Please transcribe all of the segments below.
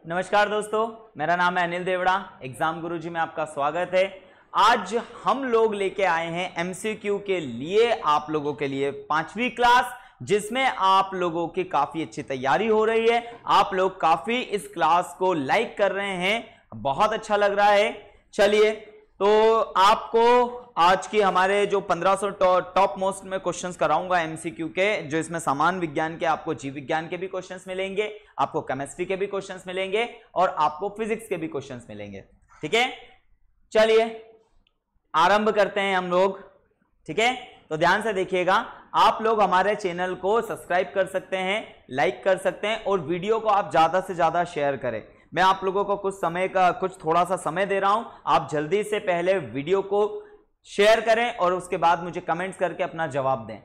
नमस्कार दोस्तों, मेरा नाम है अनिल देवड़ा। एग्जाम गुरुजी में आपका स्वागत है। आज हम लोग लेके आए हैं एमसीक्यू के लिए आप लोगों के लिए 5वीं क्लास, जिसमें आप लोगों की काफी अच्छी तैयारी हो रही है। आप लोग काफी इस क्लास को लाइक कर रहे हैं, बहुत अच्छा लग रहा है। चलिए, तो आपको आज की हमारे जो 1500 टॉप मोस्ट में क्वेश्चंस कराऊंगा एमसीक्यू के, जो इसमें सामान्य विज्ञान के, आपको जीव विज्ञान के भी क्वेश्चंस मिलेंगे, आपको केमिस्ट्री के भी क्वेश्चंस मिलेंगे और आपको फिजिक्स के भी क्वेश्चंस मिलेंगे। ठीक है, चलिए आरंभ करते हैं हम लोग। ठीक है, तो ध्यान से देखिएगा। आप लोग हमारे चैनल को सब्सक्राइब कर सकते हैं, लाइक कर सकते हैं और वीडियो को आप ज्यादा से ज्यादा शेयर करें। मैं आप लोगों को कुछ थोड़ा सा समय दे रहा हूं, आप जल्दी से पहले वीडियो को शेयर करें और उसके बाद मुझे कमेंट्स करके अपना जवाब दें।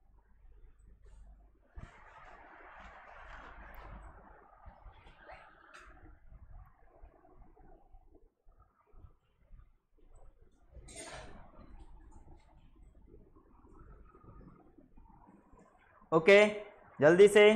ओके, जल्दी से।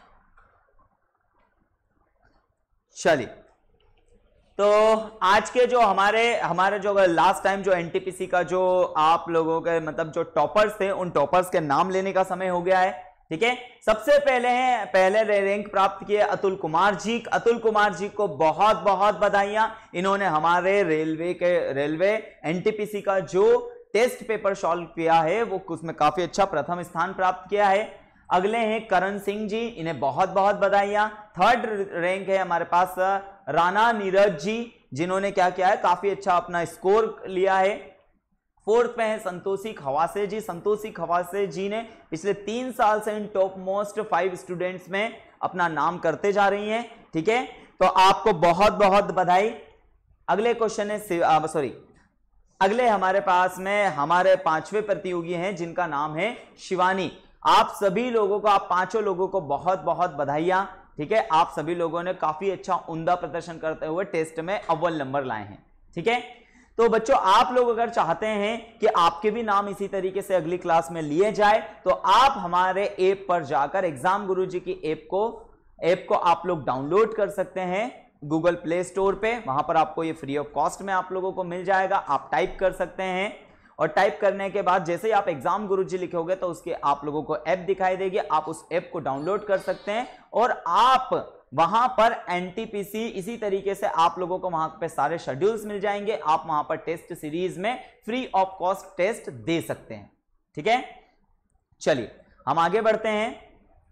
चलिए, तो आज के जो हमारे जो लास्ट टाइम जो एनटीपीसी का जो आप लोगों के मतलब जो टॉपर्स थे, उन टॉपर्स के नाम लेने का समय हो गया है। ठीक है, सबसे पहले रैंक प्राप्त किए अतुल कुमार जी। अतुल कुमार जी को बहुत बहुत बधाइयां। इन्होंने हमारे रेलवे एनटीपीसी का जो टेस्ट पेपर सॉल्व किया है वो उसमें काफी अच्छा प्रथम स्थान प्राप्त किया है। अगले हैं करण सिंह जी, इन्हें बहुत बहुत बधाइयां। थर्ड रैंक है हमारे पास राणा नीरज जी, जिन्होंने क्या किया है, काफी अच्छा अपना स्कोर लिया है। फोर्थ पे है संतोषी खवासे जी। संतोषी खवासे जी ने पिछले 3 साल से इन टॉप मोस्ट 5 स्टूडेंट्स में अपना नाम करते जा रही हैं। ठीक है, तो आपको बहुत बहुत बधाई। अगले क्वेश्चन है अगले हमारे पास में हमारे 5वें प्रतियोगी हैं, जिनका नाम है शिवानी। आप सभी लोगों को, आप 5 लोगों को बहुत बहुत बधाइयां। ठीक है, आप सभी लोगों ने काफी अच्छा उम्दा प्रदर्शन करते हुए टेस्ट में अव्वल नंबर लाए हैं। ठीक है, तो बच्चों आप लोग अगर चाहते हैं कि आपके भी नाम इसी तरीके से अगली क्लास में लिए जाए, तो आप हमारे ऐप पर जाकर एग्जाम गुरुजी की ऐप को आप लोग डाउनलोड कर सकते हैं गूगल प्ले स्टोर पे। वहां पर आपको ये फ्री ऑफ कॉस्ट में आप लोगों को मिल जाएगा। आप टाइप कर सकते हैं और टाइप करने के बाद जैसे ही आप एग्जाम गुरुजी लिखोगे तो उसके आप लोगों को ऐप दिखाई देगी। आप उस ऐप को डाउनलोड कर सकते हैं और आप वहां पर एनटीपीसी इसी तरीके से आप लोगों को वहां पे सारे शेड्यूल्स मिल जाएंगे। आप वहां पर टेस्ट सीरीज में फ्री ऑफ कॉस्ट टेस्ट दे सकते हैं। ठीक है, चलिए हम आगे बढ़ते हैं।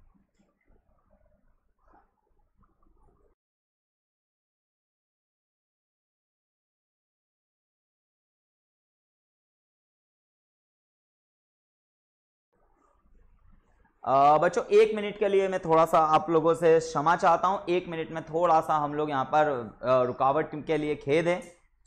बच्चों 1 मिनट के लिए मैं थोड़ा सा आप लोगों से क्षमा चाहता हूं। 1 मिनट में थोड़ा सा हम लोग यहां पर रुकावट के लिए खेद है।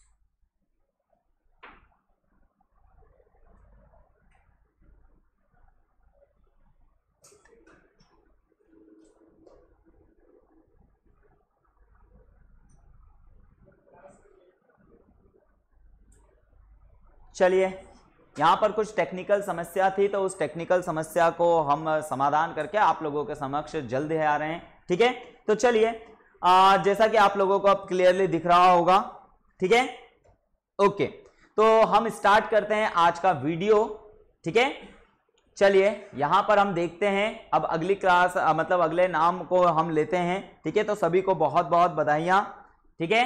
चलिए, यहां पर कुछ टेक्निकल समस्या थी, तो उस टेक्निकल समस्या को हम समाधान करके आप लोगों के समक्ष जल्द ही आ रहे हैं। ठीक है, तो चलिए, जैसा कि आप लोगों को अब क्लियरली दिख रहा होगा। ठीक है, ओके, तो हम स्टार्ट करते हैं आज का वीडियो। ठीक है, चलिए यहां पर हम देखते हैं अब अगली क्लास मतलब अगले नाम को हम लेते हैं। ठीक है, तो सभी को बहुत बहुत बधाइयां। ठीक है,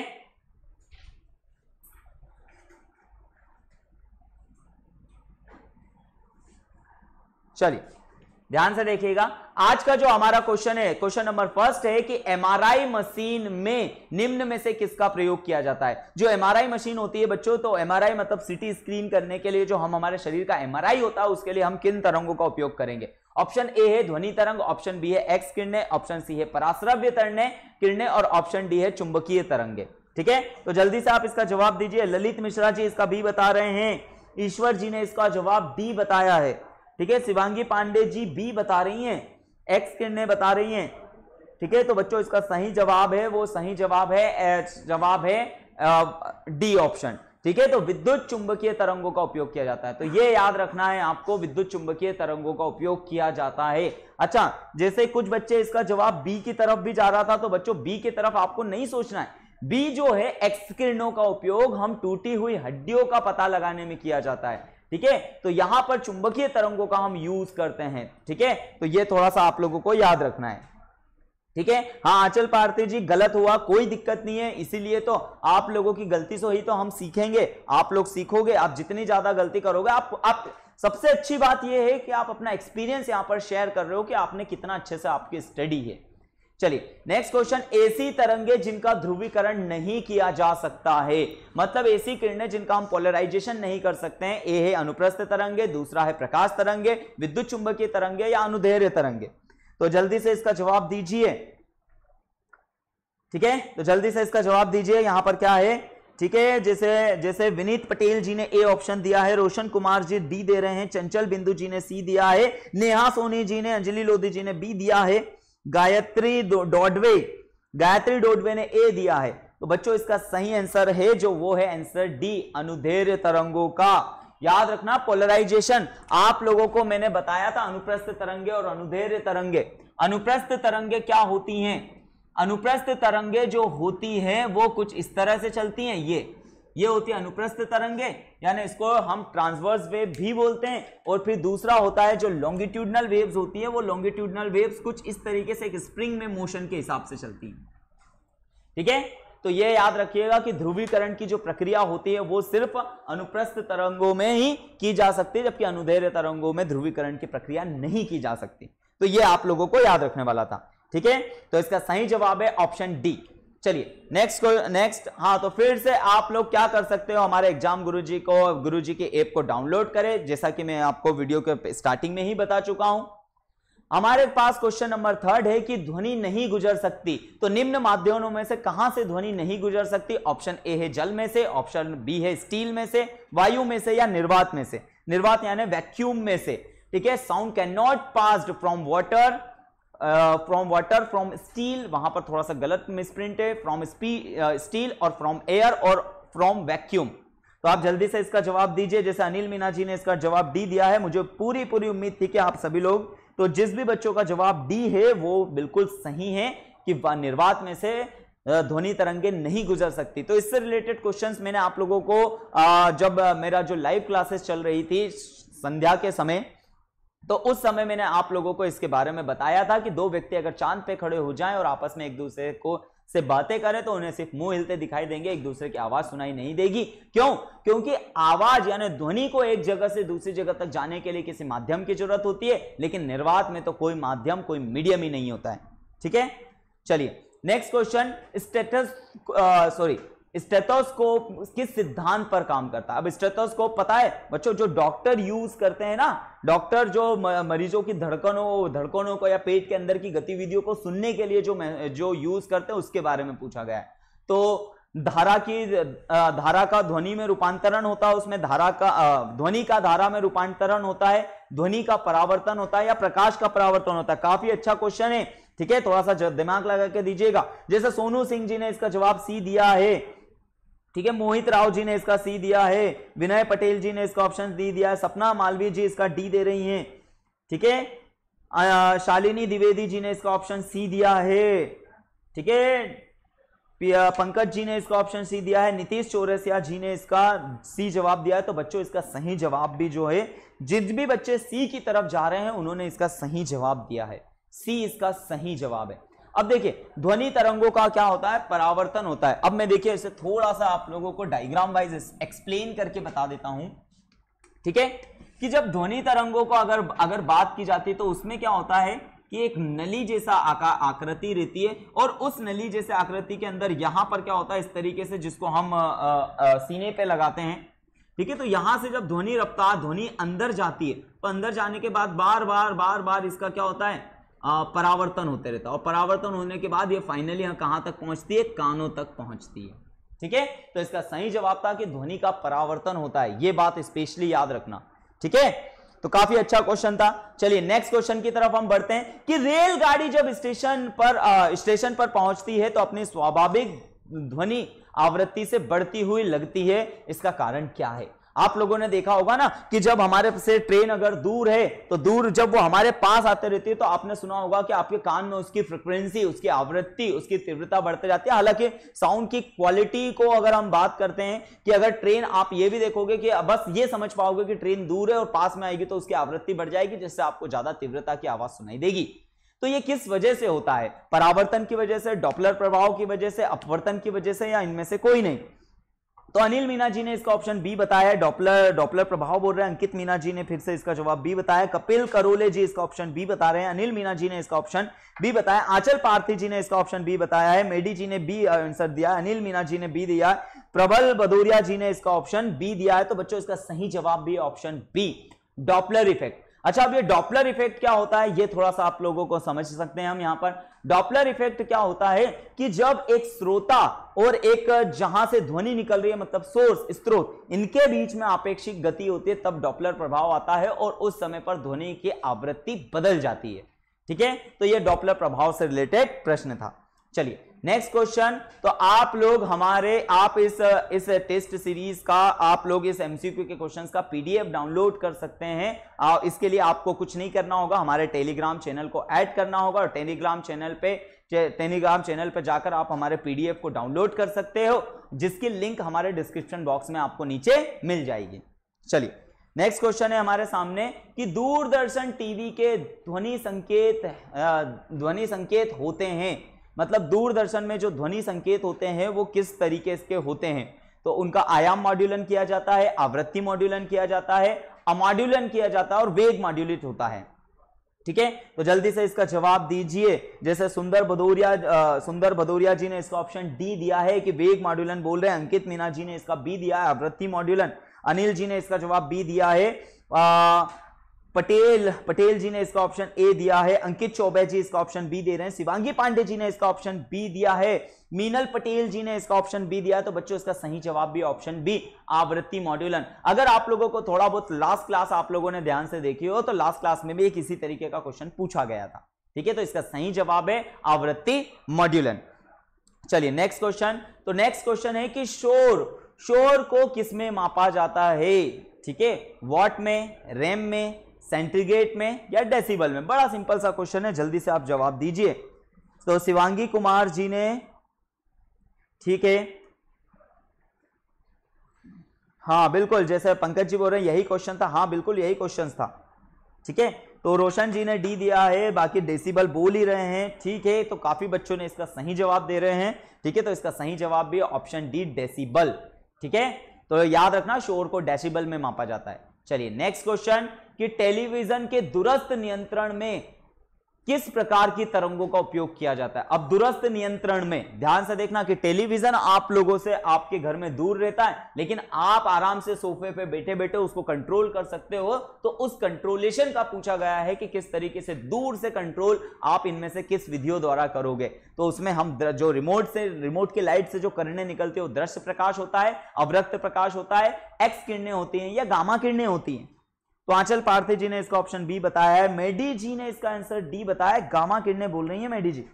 चलिए ध्यान से देखिएगा। आज का जो हमारा क्वेश्चन है, क्वेश्चन नंबर फर्स्ट है कि एमआरआई मशीन में निम्न में से किसका प्रयोग किया जाता है। जो एमआरआई मशीन होती है बच्चों, तो एमआरआई मतलब सिटी स्क्रीन करने के लिए जो हम हमारे शरीर का एमआरआई होता है, उसके लिए हम किन तरंगों का उपयोग करेंगे। ऑप्शन ए है ध्वनि तरंग, ऑप्शन बी है एक्स किरणें, ऑप्शन सी है पराश्रव्य किरणें और ऑप्शन डी है चुंबकीय तरंगे। ठीक है, तो जल्दी से आप इसका जवाब दीजिए। ललित मिश्रा जी इसका बी बता रहे हैं, ईश्वर जी ने इसका जवाब डी बताया है। ठीक है, शिवांगी पांडे जी बी बता रही हैं, एक्स किरणें बता रही हैं। ठीक है, तो बच्चों इसका सही जवाब है, वो सही जवाब है डी ऑप्शन। ठीक है, तो विद्युत चुंबकीय तरंगों का उपयोग किया जाता है। तो ये याद रखना है आपको, विद्युत चुंबकीय तरंगों का उपयोग किया जाता है। अच्छा, जैसे कुछ बच्चे इसका जवाब बी की तरफ भी जा रहा था, तो बच्चों बी की तरफ आपको नहीं सोचना है। बी जो है, एक्स किरणों का उपयोग हम टूटी हुई हड्डियों का पता लगाने में किया जाता है। ठीक है, तो यहां पर चुंबकीय तरंगों का हम यूज करते हैं। ठीक है, तो ये थोड़ा सा आप लोगों को याद रखना है। ठीक है, हाँ आंचल पारती जी, गलत हुआ, कोई दिक्कत नहीं है, इसीलिए तो आप लोगों की गलती से ही तो हम सीखेंगे, आप लोग सीखोगे। आप जितनी ज्यादा गलती करोगे, आप सबसे अच्छी बात यह है कि आप अपना एक्सपीरियंस यहां पर शेयर कर रहे हो कि आपने कितना अच्छे से आपकी स्टडी है। चलिए नेक्स्ट क्वेश्चन, ऐसी तरंगे जिनका ध्रुवीकरण नहीं किया जा सकता है, मतलब ऐसी किरणें जिनका हम पोलराइजेशन नहीं कर सकते हैं। ए है अनुप्रस्थ तरंगे, दूसरा है प्रकाश तरंगे, विद्युत चुंबकीय तरंगे या अनुदैर्घ्य तरंगे। तो जल्दी से इसका जवाब दीजिए। ठीक है, तो जल्दी से इसका जवाब दीजिए। यहां पर क्या है, ठीक है, जैसे विनीत पटेल जी ने ए ऑप्शन दिया है, रोशन कुमार जी डी दे रहे हैं, चंचल बिंदु जी ने सी दिया है, नेहा सोनी जी ने, अंजलि लोधी जी ने बी दिया है, गायत्री डोडवे ने ए दिया है। तो बच्चों इसका सही आंसर है जो वो है आंसर डी, अनुदैर्घ्य तरंगों का। याद रखना, पोलराइजेशन आप लोगों को मैंने बताया था, अनुप्रस्थ तरंगे और अनुदैर्घ्य तरंगे। अनुप्रस्थ तरंगे क्या होती हैं? अनुप्रस्थ तरंगे जो होती हैं वो कुछ इस तरह से चलती हैं, ये होती है अनुप्रस्थ तरंगे, यानी इसको हम ट्रांसवर्स वेव भी बोलते हैं। और फिर दूसरा होता है जो लॉन्गिट्यूडनल वेव्स होती है, वो लॉन्गिट्यूडनल वेव्स कुछ इस तरीके से एक स्प्रिंग में मोशन के हिसाब से चलती हैं। ठीक है, तो ये याद रखिएगा कि ध्रुवीकरण की जो प्रक्रिया होती है वो सिर्फ अनुप्रस्थ तरंगों में ही की जा सकती है, जबकि अनुदैर्घ्य तरंगों में ध्रुवीकरण की प्रक्रिया नहीं की जा सकती। तो ये आप लोगों को याद रखने वाला था। ठीक है, तो इसका सही जवाब है ऑप्शन डी। चलिए नेक्स्ट। हाँ, तो फिर से आप लोग क्या कर सकते हो, हमारे एग्जाम गुरुजी के ऐप को डाउनलोड करें, जैसा कि मैं आपको वीडियो के स्टार्टिंग में ही बता चुका हूं। हमारे पास क्वेश्चन नंबर 3 है कि ध्वनि नहीं गुजर सकती, तो निम्न माध्यमों में से कहां से ध्वनि नहीं गुजर सकती? ऑप्शन ए है जल में से, ऑप्शन बी है स्टील में से, वायु में से या निर्वात में से। निर्वात यानी वैक्यूम में से। ठीक है, sound can not passed from water, from steel, वहां पर थोड़ा सा गलत मिसप्रिंट है, फ्रॉम स्टील और फ्रॉम एयर और फ्रॉम वैक्यूम। तो आप जल्दी से इसका जवाब दीजिए। जैसे अनिल मीना जी ने इसका जवाब डी दिया है, मुझे पूरी उम्मीद थी कि आप सभी लोग, तो जिस भी बच्चों का जवाब डी है वो बिल्कुल सही है कि निर्वात में से ध्वनि तरंगे नहीं गुजर सकती। तो इससे रिलेटेड क्वेश्चंस मैंने आप लोगों को जब मेरा जो लाइव क्लासेस चल रही थी संध्या के समय, तो उस समय मैंने आप लोगों को इसके बारे में बताया था कि दो व्यक्ति अगर चांद पे खड़े हो जाएं और आपस में एक दूसरे को से बातें करें तो उन्हें सिर्फ मुंह हिलते दिखाई देंगे, एक दूसरे की आवाज सुनाई नहीं देगी। क्यों? क्योंकि आवाज यानी ध्वनि को एक जगह से दूसरी जगह तक जाने के लिए किसी माध्यम की जरूरत होती है, लेकिन निर्वात में तो कोई माध्यम, कोई मीडियम ही नहीं होता है। ठीक है, चलिए नेक्स्ट क्वेश्चन, स्टेथोस्कोप किस सिद्धांत पर काम करता है? अब स्टेथोस्कोप पता है बच्चों, जो डॉक्टर यूज करते हैं ना, डॉक्टर जो मरीजों की धड़कनों को या पेट के अंदर की गतिविधियों को सुनने के लिए जो यूज करते हैं, उसके बारे में पूछा गया है। तो धारा का ध्वनि में रूपांतरण होता है, उसमें ध्वनि का धारा में रूपांतरण होता है, ध्वनि का परावर्तन होता है या प्रकाश का परावर्तन होता है। काफी अच्छा क्वेश्चन है। ठीक है, थोड़ा सा दिमाग लगा के दीजिएगा। जैसे सोनू सिंह जी ने इसका जवाब सी दिया है, ठीक है, मोहित राव जी ने इसका सी दिया है, विनय पटेल जी ने इसका ऑप्शन डी दिया है, सपना मालवीय जी इसका डी दे रही हैं। ठीक है, शालिनी द्विवेदी जी ने इसका ऑप्शन सी दिया है। ठीक है, पंकज जी ने इसका ऑप्शन सी दिया है, नीतीश चौरसिया जी ने इसका सी जवाब दिया है। तो बच्चों इसका सही जवाब भी जो है, जिन भी बच्चे सी की तरफ जा रहे हैं उन्होंने इसका सही जवाब दिया है, सी इसका सही जवाब है। अब देखिए ध्वनि तरंगों का क्या होता है, परावर्तन होता है। अब मैं देखिए इसे थोड़ा सा आप लोगों को डायग्राम वाइज एक्सप्लेन करके बता देता हूं। ठीक है, कि जब ध्वनि तरंगों को अगर बात की जाती है तो उसमें क्या होता है कि एक नली जैसा आकृति रहती है, और उस नली जैसे आकृति के अंदर यहां पर क्या होता है इस तरीके से, जिसको हम सीने पे लगाते हैं। ठीक है, तो यहां से जब ध्वनि अंदर जाती है, तो अंदर जाने के बाद बार बार इसका क्या होता है, परावर्तन होते रहता है, और परावर्तन होने के बाद ये फाइनली कहां तक पहुंचती है, कानों तक पहुंचती है। ठीक है, तो इसका सही जवाब था कि ध्वनि का परावर्तन होता है, ये बात स्पेशली याद रखना। ठीक है, तो काफी अच्छा क्वेश्चन था। चलिए नेक्स्ट क्वेश्चन की तरफ हम बढ़ते हैं कि रेलगाड़ी जब स्टेशन पर पहुंचती है तो अपनी स्वाभाविक ध्वनि आवृत्ति से बढ़ती हुई लगती है, इसका कारण क्या है? आप लोगों ने देखा होगा ना कि जब हमारे से ट्रेन अगर दूर है तो दूर जब वो हमारे पास आते रहती है तो आपने सुना होगा कि आपके कान में उसकी फ्रीक्वेंसी, उसकी आवृत्ति, उसकी तीव्रता बढ़ते जाती है। हालांकि साउंड की क्वालिटी को अगर हम बात करते हैं कि अगर ट्रेन, आप ये भी देखोगे कि बस ये समझ पाओगे कि ट्रेन दूर है और पास में आएगी तो उसकी आवृत्ति बढ़ जाएगी, जिससे आपको ज्यादा तीव्रता की आवाज सुनाई देगी। तो ये किस वजह से होता है? परावर्तन की वजह से, डॉपलर प्रभाव की वजह से, अपवर्तन की वजह से, या इनमें से कोई नहीं? तो अनिल मीना जी ने इसका ऑप्शन बी बताया है, डॉपलर प्रभाव बोल रहे हैं। अंकित मीना जी ने फिर से इसका जवाब बी बताया। कपिल करोले जी इसका ऑप्शन बी बता रहे हैं। अनिल मीना जी ने इसका ऑप्शन बी बताया। आंचल पार्थी जी ने इसका ऑप्शन बी बताया है। मेडी जी ने बी आंसर दिया। अनिल मीना जी ने बी दिया। प्रबल भदौरिया जी ने इसका ऑप्शन बी दिया है। तो बच्चों इसका सही जवाब भी ऑप्शन बी, डॉपलर इफेक्ट। अच्छा, अब ये डॉपलर इफेक्ट क्या होता है, ये थोड़ा सा आप लोगों को समझ सकते हैं हम यहां पर। डॉपलर इफेक्ट क्या होता है कि जब एक श्रोता और एक जहां से ध्वनि निकल रही है, मतलब सोर्स, स्रोत, इनके बीच में आपेक्षिक गति होती है, तब डॉपलर प्रभाव आता है और उस समय पर ध्वनि की आवृत्ति बदल जाती है। ठीक है, तो ये डॉपलर प्रभाव से रिलेटेड प्रश्न था। चलिए नेक्स्ट क्वेश्चन। तो आप लोग इस टेस्ट सीरीज का, आप लोग इस एमसीक्यू के क्वेश्चंस का पीडीएफ डाउनलोड कर सकते हैं। इसके लिए आपको कुछ नहीं करना होगा, हमारे टेलीग्राम चैनल को ऐड करना होगा और टेलीग्राम चैनल पे जाकर आप हमारे पीडीएफ को डाउनलोड कर सकते हो, जिसकी लिंक हमारे डिस्क्रिप्शन बॉक्स में आपको नीचे मिल जाएगी। चलिए नेक्स्ट क्वेश्चन है हमारे सामने कि दूरदर्शन टीवी के ध्वनि संकेत होते हैं, मतलब दूरदर्शन में जो ध्वनि संकेत होते हैं वो किस तरीके के होते हैं? तो उनका आयाम मॉड्यूलन किया जाता है, आवृत्ति मॉड्यूलन किया जाता है, अमॉड्यूलन किया जाता है और वेग मॉड्यूलेट होता है। ठीक है, तो जल्दी से इसका जवाब दीजिए। जैसे सुंदर भदौरिया जी ने इसका ऑप्शन डी दिया है कि वेग मॉड्यूलन बोल रहे हैं। अंकित मीना जी ने इसका बी दिया है, आवृत्ति मॉड्यूलन। अनिल जी ने इसका जवाब बी दिया है। पटेल जी ने इसका ऑप्शन ए दिया है। अंकित चौबे जी इसका ऑप्शन बी दे रहे हैं। शिवांगी पांडे जी ने इसका ऑप्शन बी दिया है। मीनल पटेल जी ने इसका ऑप्शन बी दिया है। तो बच्चों इसका सही जवाब भी ऑप्शन बी, आवृत्ति मॉड्यूलन। अगर आप लोगों को थोड़ा बहुत लास्ट क्लास आप लोगों ने ध्यान से देखी हो तो लास्ट क्लास में भी एक इसी तरीके का क्वेश्चन पूछा गया था। ठीक है, तो इसका सही जवाब है आवृत्ति मॉड्यूलन। चलिए नेक्स्ट क्वेश्चन। तो नेक्स्ट क्वेश्चन है कि शोर को किसमें मापा जाता है? ठीक है, वॉट में, रैम में, सेंटीग्रेड में या डेसिबल में? बड़ा सिंपल सा क्वेश्चन है, जल्दी से आप जवाब दीजिए। तो शिवांगी कुमार जी ने, ठीक है, हाँ बिल्कुल, जैसे पंकज जी बोल रहे हैं यही क्वेश्चन था। हाँ बिल्कुल यही क्वेश्चन था। ठीक है, तो रोशन जी ने डी दिया है, बाकी डेसिबल बोल ही रहे हैं। ठीक है, तो काफी बच्चों ने इसका सही जवाब दे रहे हैं। ठीक है, तो इसका सही जवाब भी ऑप्शन डी, डेसिबल। ठीक है, तो याद रखना शोर को डेसिबल में मापा जाता है। चलिए नेक्स्ट क्वेश्चन कि टेलीविजन के दूरस्थ नियंत्रण में किस प्रकार की तरंगों का उपयोग किया जाता है? अब दूरस्थ नियंत्रण में ध्यान से देखना कि टेलीविजन आप लोगों से आपके घर में दूर रहता है, लेकिन आप आराम से सोफे पे बैठे बैठे उसको कंट्रोल कर सकते हो। तो उस कंट्रोलेशन का पूछा गया है कि किस तरीके से दूर से कंट्रोल आप इनमें से किस विधियों द्वारा करोगे। तो उसमें हम जो रिमोट के लाइट से जो किरणें निकलती है वो दृश्य प्रकाश होता है, अवरक्त प्रकाश होता है, एक्स किरणें होती हैं या गामा किरणें होती हैं। तो आंचल पार्थी जी ने इसका ऑप्शन बी बताया है। मेडी जी ने इसका आंसर डी बताया, गामा किरणें बोल रही है मेडी जी।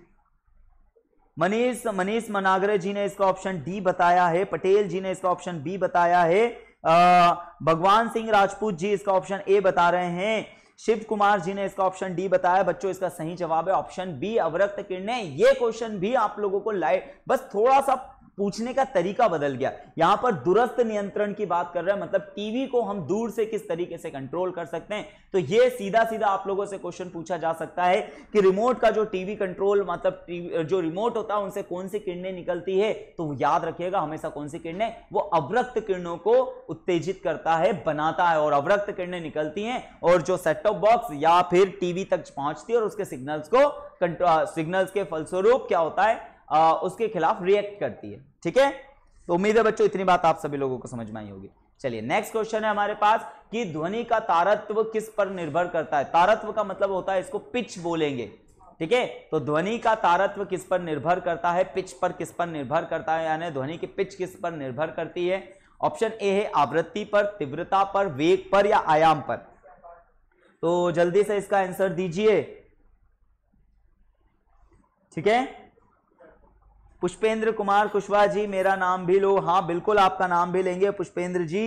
मनीष मनागरे जी ने इसका ऑप्शन डी बताया है। पटेल जी ने इसका ऑप्शन बी बताया है। भगवान सिंह राजपूत जी इसका ऑप्शन ए बता रहे हैं। शिव कुमार जी ने इसका ऑप्शन डी बताया। बच्चों इसका सही जवाब है ऑप्शन बी, अवरक्त किरणें। ये क्वेश्चन भी आप लोगों को बस थोड़ा सा पूछने का तरीका बदल गया। यहां पर दूरस्थ नियंत्रण की बात कर रहे हैं, मतलब टीवी को हम दूर से किस तरीके से कंट्रोल कर सकते हैं। तो ये सीधा सीधा आप लोगों से क्वेश्चन पूछा जा सकता है कि रिमोट का जो टीवी कंट्रोल, मतलब जो रिमोट होता है उनसे कौन सी किरणें निकलती है। तो याद रखिएगा हमेशा कौन सी किरणें, वो अवरक्त किरणों को उत्तेजित करता है, बनाता है, और अवरक्त किरणें निकलती हैं और जो सेट टॉप बॉक्स या फिर टीवी तक पहुंचती है और उसके सिग्नल्स के फलस्वरूप क्या होता है, उसके खिलाफ रिएक्ट करती है। ठीक है, तो उम्मीद है बच्चों इतनी बात आप सभी लोगों को समझ में आई होगी। चलिए नेक्स्ट क्वेश्चन है हमारे पास कि ध्वनि का तारत्व किस पर निर्भर करता है? तारत्व का मतलब होता है, इसको पिच बोलेंगे। ठीक है, तो ध्वनि का तारत्व किस पर निर्भर करता है? पिच पर किस पर निर्भर करता है, यानी ध्वनि की पिच किस पर निर्भर करती है? ऑप्शन ए है आवृत्ति पर, तीव्रता पर, वेग पर या आयाम पर। तो जल्दी से इसका आंसर दीजिए। ठीक है, पुष्पेंद्र कुमार कुशवाहा जी, मेरा नाम भी लो। हाँ बिल्कुल आपका नाम भी लेंगे पुष्पेंद्र जी।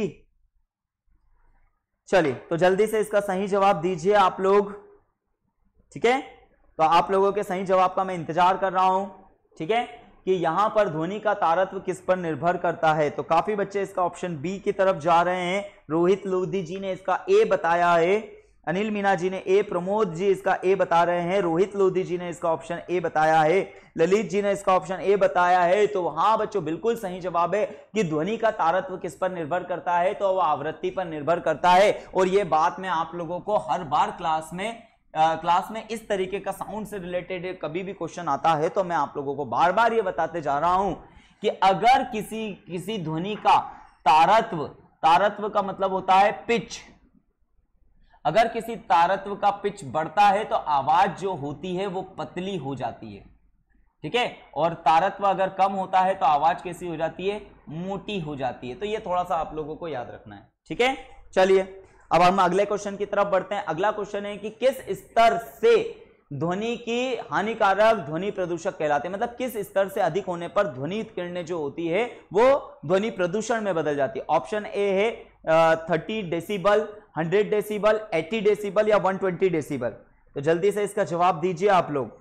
चलिए तो जल्दी से इसका सही जवाब दीजिए आप लोग, ठीक है। तो आप लोगों के सही जवाब का मैं इंतजार कर रहा हूं, ठीक है, कि यहां पर ध्वनि का तारत्व किस पर निर्भर करता है। तो काफी बच्चे इसका ऑप्शन बी की तरफ जा रहे हैं। रोहित लोधी जी ने इसका ए बताया है, अनिल मीना जी ने ए, प्रमोद जी इसका ए बता रहे हैं, रोहित लोधी जी ने इसका ऑप्शन ए बताया है, ललित जी ने इसका ऑप्शन ए बताया है। तो हाँ बच्चों बिल्कुल सही जवाब है कि ध्वनि का तारत्व किस पर निर्भर करता है, तो वह आवृत्ति पर निर्भर करता है। और यह बात मैं आप लोगों को हर बार क्लास में इस तरीके का साउंड से रिलेटेड कभी भी क्वेश्चन आता है तो मैं आप लोगों को बार बार ये बताते जा रहा हूं कि अगर किसी ध्वनि का तारत्व का मतलब होता है पिच, अगर किसी तारत्व का पिच बढ़ता है तो आवाज जो होती है वो पतली हो जाती है, ठीक है, और तारत्व अगर कम होता है तो आवाज कैसी हो जाती है, मोटी हो जाती है। तो ये थोड़ा सा आप लोगों को याद रखना है, ठीक है। चलिए अब हम अगले क्वेश्चन की तरफ बढ़ते हैं। अगला क्वेश्चन है कि किस स्तर से ध्वनि की हानिकारक ध्वनि प्रदूषक कहलाते हैं, मतलब किस स्तर से अधिक होने पर ध्वनि किरणें जो होती है वो ध्वनि प्रदूषण में बदल जाती है। ऑप्शन ए है 30 डेसिबल, 100 डेसिबल, 80 डेसिबल या 120 डेसिबल। तो जल्दी से इसका जवाब दीजिए आप लोग,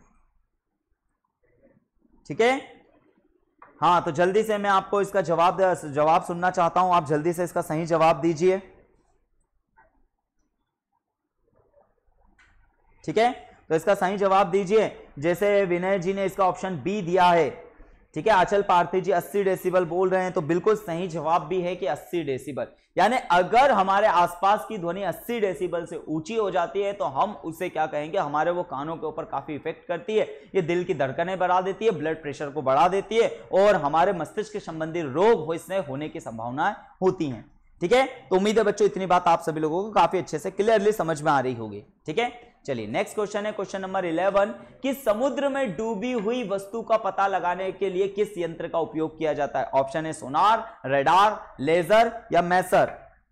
ठीक है। हाँ तो जल्दी से मैं आपको इसका जवाब सुनना चाहता हूं, आप जल्दी से इसका सही जवाब दीजिए, ठीक है। तो इसका सही जवाब दीजिए। जैसे विनय जी ने इसका ऑप्शन बी दिया है, ठीक है। आंचल पार्थी जी 80 डेसिबल बोल रहे हैं, तो बिल्कुल सही जवाब भी है कि 80 डेसिबल। यानी अगर हमारे आसपास की ध्वनि 80 डेसिबल से ऊंची हो जाती है तो हम उसे क्या कहेंगे, हमारे वो कानों के ऊपर काफी इफेक्ट करती है, ये दिल की धड़कनें बढ़ा देती है, ब्लड प्रेशर को बढ़ा देती है और हमारे मस्तिष्क के संबंधी रोग इससे होने की संभावनाएं होती हैं, ठीक है। तो उम्मीद है बच्चों इतनी बात आप सभी लोगों को काफी अच्छे से क्लियरली समझ में आ रही होगी, ठीक है। चलिए नेक्स्ट क्वेश्चन है क्वेश्चन नंबर 11 कि समुद्र में डूबी हुई वस्तु का पता लगाने के लिए किस यंत्र का उपयोग किया जाता है। ऑप्शन है सोनार, रेडार, लेजर या मैसर,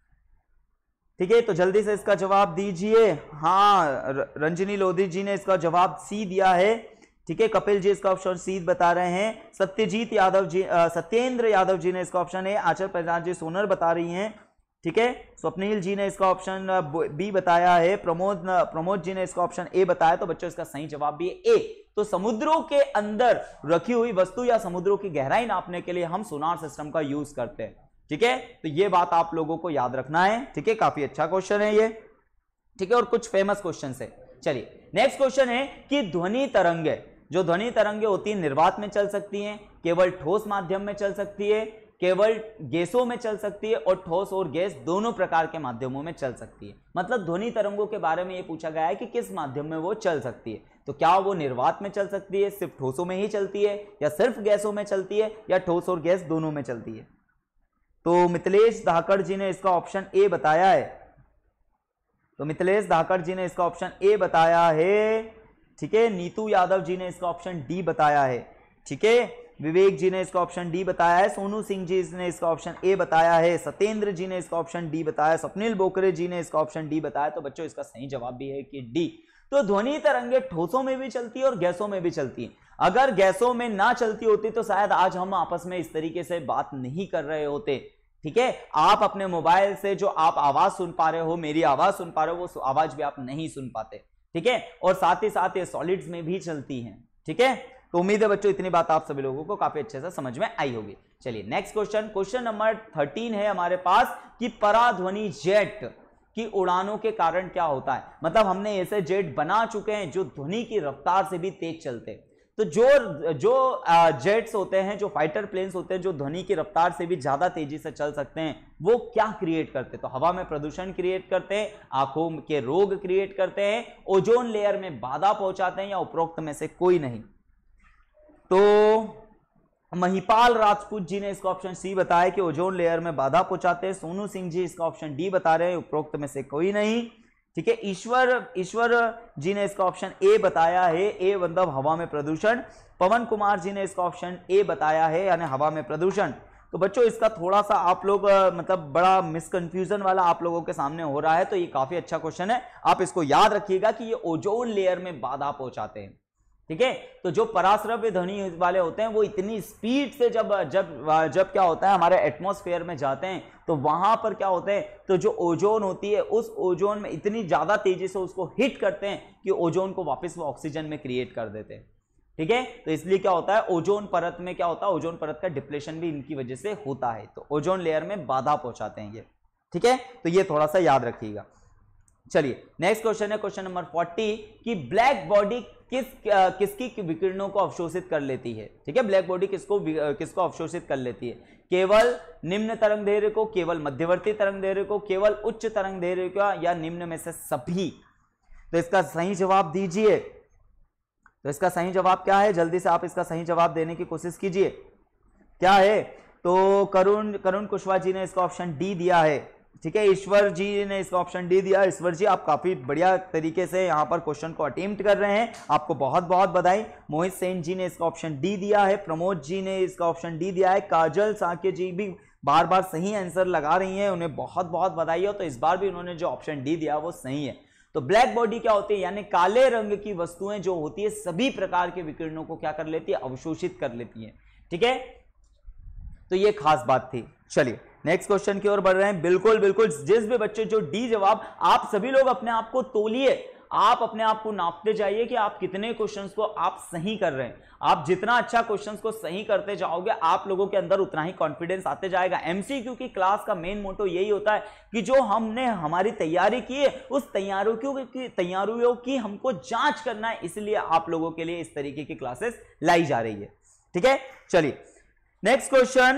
ठीक है। तो जल्दी से इसका जवाब दीजिए। हाँ रंजनी लोधी जी ने इसका जवाब सी दिया है, ठीक है। कपिल जी इसका ऑप्शन सी बता रहे हैं, सत्येंद्र यादव जी ने इसका ऑप्शन है, आंचल प्रधान जी सोनर बता रही हैं, ठीक है। स्वप्नील जी ने इसका ऑप्शन बी बताया है, प्रमोद जी ने इसका ऑप्शन ए बताया। तो बच्चों इसका सही जवाब भी है ए। तो समुद्रों के अंदर रखी हुई वस्तु या समुद्रों की गहराई नापने के लिए हम सोनार सिस्टम का यूज करते हैं, ठीक है। तो ये बात आप लोगों को याद रखना है, ठीक है। काफी अच्छा क्वेश्चन है ये, ठीक है, और कुछ फेमस क्वेश्चन है। चलिए नेक्स्ट क्वेश्चन है कि ध्वनि तरंगे, जो ध्वनि तरंगे होती है निर्वात में चल सकती हैं, केवल ठोस माध्यम में चल सकती है, केवल गैसों में चल सकती है और ठोस और गैस दोनों प्रकार के माध्यमों में चल सकती है। मतलब ध्वनि तरंगों के बारे में यह पूछा गया है कि किस माध्यम में वो चल सकती है। तो क्या वो निर्वात में चल सकती है, सिर्फ ठोसों में ही चलती है, या सिर्फ गैसों में चलती है, या ठोस और गैस दोनों में चलती है। तो मिथिलेश धाकड़ जी ने इसका ऑप्शन ए बताया है, तो मिथिलेश धाकड़ जी ने इसका ऑप्शन ए बताया है, ठीक है। नीतू यादव जी ने इसका ऑप्शन डी बताया है, ठीक है। विवेक जी ने इसका ऑप्शन डी बताया है, सोनू सिंह जी ने इसका ऑप्शन ए बताया है, सत्येंद्र जी ने इसका ऑप्शन डी बताया, स्वप्निल बोकरे जी ने इसका ऑप्शन डी बताया। तो बच्चों इसका सही जवाब भी है कि डी। तो ध्वनि तरंगे ठोसों में भी चलती है और गैसों में भी चलती है। अगर गैसों में ना चलती होती तो शायद आज हम आपस में इस तरीके से बात नहीं कर रहे होते, ठीक है। आप अपने मोबाइल से जो आप आवाज सुन पा रहे हो, मेरी आवाज सुन पा रहे हो, वो आवाज भी आप नहीं सुन पाते, ठीक है। और साथ ही साथ ये सॉलिड्स में भी चलती हैं, ठीक है। तो उम्मीद है बच्चों इतनी बात आप सभी लोगों को काफी अच्छे से समझ में आई होगी। चलिए नेक्स्ट क्वेश्चन नंबर 13 है हमारे पास कि पराध्वनि जेट की उड़ानों के कारण क्या होता है। मतलब हमने ऐसे जेट बना चुके हैं जो ध्वनि की रफ्तार से भी तेज चलते हैं। तो जो जेट्स होते हैं, जो फाइटर प्लेन्स होते हैं, जो ध्वनि की रफ्तार से भी ज्यादा तेजी से चल सकते हैं, वो क्या क्रिएट करते हैं? तो हवा में प्रदूषण क्रिएट करते हैं, आंखों के रोग क्रिएट करते हैं, ओजोन लेयर में बाधा पहुंचाते हैं, या उपरोक्त में से कोई नहीं। तो महिपाल राजपूत जी ने इसका ऑप्शन सी बताया कि ओजोन लेयर में बाधा पहुंचाते हैं। सोनू सिंह जी इसका ऑप्शन डी बता रहे हैं, उपरोक्त में से कोई नहीं, ठीक है। ईश्वर जी ने इसका ऑप्शन ए बताया है, ए मतलब हवा में प्रदूषण। पवन कुमार जी ने इसका ऑप्शन ए बताया है, यानी हवा में प्रदूषण। तो बच्चों इसका थोड़ा सा आप लोग मतलब बड़ा मिसकंफ्यूजन वाला आप लोगों के सामने हो रहा है, तो ये काफी अच्छा क्वेश्चन है, आप इसको याद रखिएगा कि ये ओजोन लेयर में बाधा पहुंचाते हैं, ठीक है। तो जो पराश्रव्य ध्वनि वाले होते हैं वो इतनी स्पीड से जब जब जब क्या होता है हमारे एटमॉस्फेयर में जाते हैं तो वहां पर क्या होते हैं, तो जो ओजोन होती है उस ओजोन में इतनी ज्यादा तेजी से उसको हिट करते हैं कि ओजोन को वापस वो ऑक्सीजन में क्रिएट कर देते हैं। ठीक है, तो इसलिए क्या होता है ओजोन परत में क्या होता है, ओजोन परत का डिप्लेशन भी इनकी वजह से होता है, तो ओजोन लेयर में बाधा पहुंचाते हैं ये। ठीक है, तो ये थोड़ा सा याद रखिएगा। चलिए नेक्स्ट क्वेश्चन है क्वेश्चन नंबर 40 कि ब्लैक बॉडी किसकी विकिरणों को अवशोषित कर लेती है। ठीक है, ब्लैक बॉडी किसको अवशोषित कर लेती है, केवल निम्न तरंग दैर्घ्य को, केवल मध्यवर्ती तरंग दैर्घ्य को, केवल उच्च तरंग दैर्घ्य को, या निम्न में से सभी। तो इसका सही जवाब दीजिए। तो इसका सही जवाब क्या है, जल्दी से आप इसका सही जवाब देने की कोशिश कीजिए, क्या है। तो करुण कुशवाहा जी ने इसका ऑप्शन डी दिया है। ठीक है, ईश्वर जी ने इसका ऑप्शन डी दिया। ईश्वर जी आप काफी बढ़िया तरीके से यहां पर क्वेश्चन को अटेम्प्ट कर रहे हैं, आपको बहुत बहुत बधाई। मोहित सेन जी ने इसका ऑप्शन डी दिया है। प्रमोद जी ने इसका ऑप्शन डी दिया है। काजल साके जी भी बार बार सही आंसर लगा रही हैं, उन्हें बहुत बहुत बधाई हो। तो इस बार भी उन्होंने जो ऑप्शन डी दिया वो सही है। तो ब्लैक बॉडी क्या होती है, यानी काले रंग की वस्तुएं जो होती है सभी प्रकार के विकिरणों को क्या कर लेती है, अवशोषित कर लेती है। ठीक है, तो ये खास बात थी। चलिए नेक्स्ट क्वेश्चन की ओर बढ़ रहे हैं। बिल्कुल बिल्कुल, जिस भी बच्चे जो डी जवाब, आप सभी लोग अपने आप को तोलिए, आप अपने आप को नापते जाइए कि आप कितने क्वेश्चंस को आप सही कर रहे हैं। आप जितना अच्छा क्वेश्चंस को सही करते जाओगे आप लोगों के अंदर उतना ही कॉन्फिडेंस आते जाएगा। एमसीक्यू की क्लास का मेन मोटो यही होता है कि जो हमने हमारी तैयारी की है उस तैयारियों की हमको जांच करना है, इसलिए आप लोगों के लिए इस तरीके की क्लासेस लाई जा रही है। ठीक है, चलिए नेक्स्ट क्वेश्चन।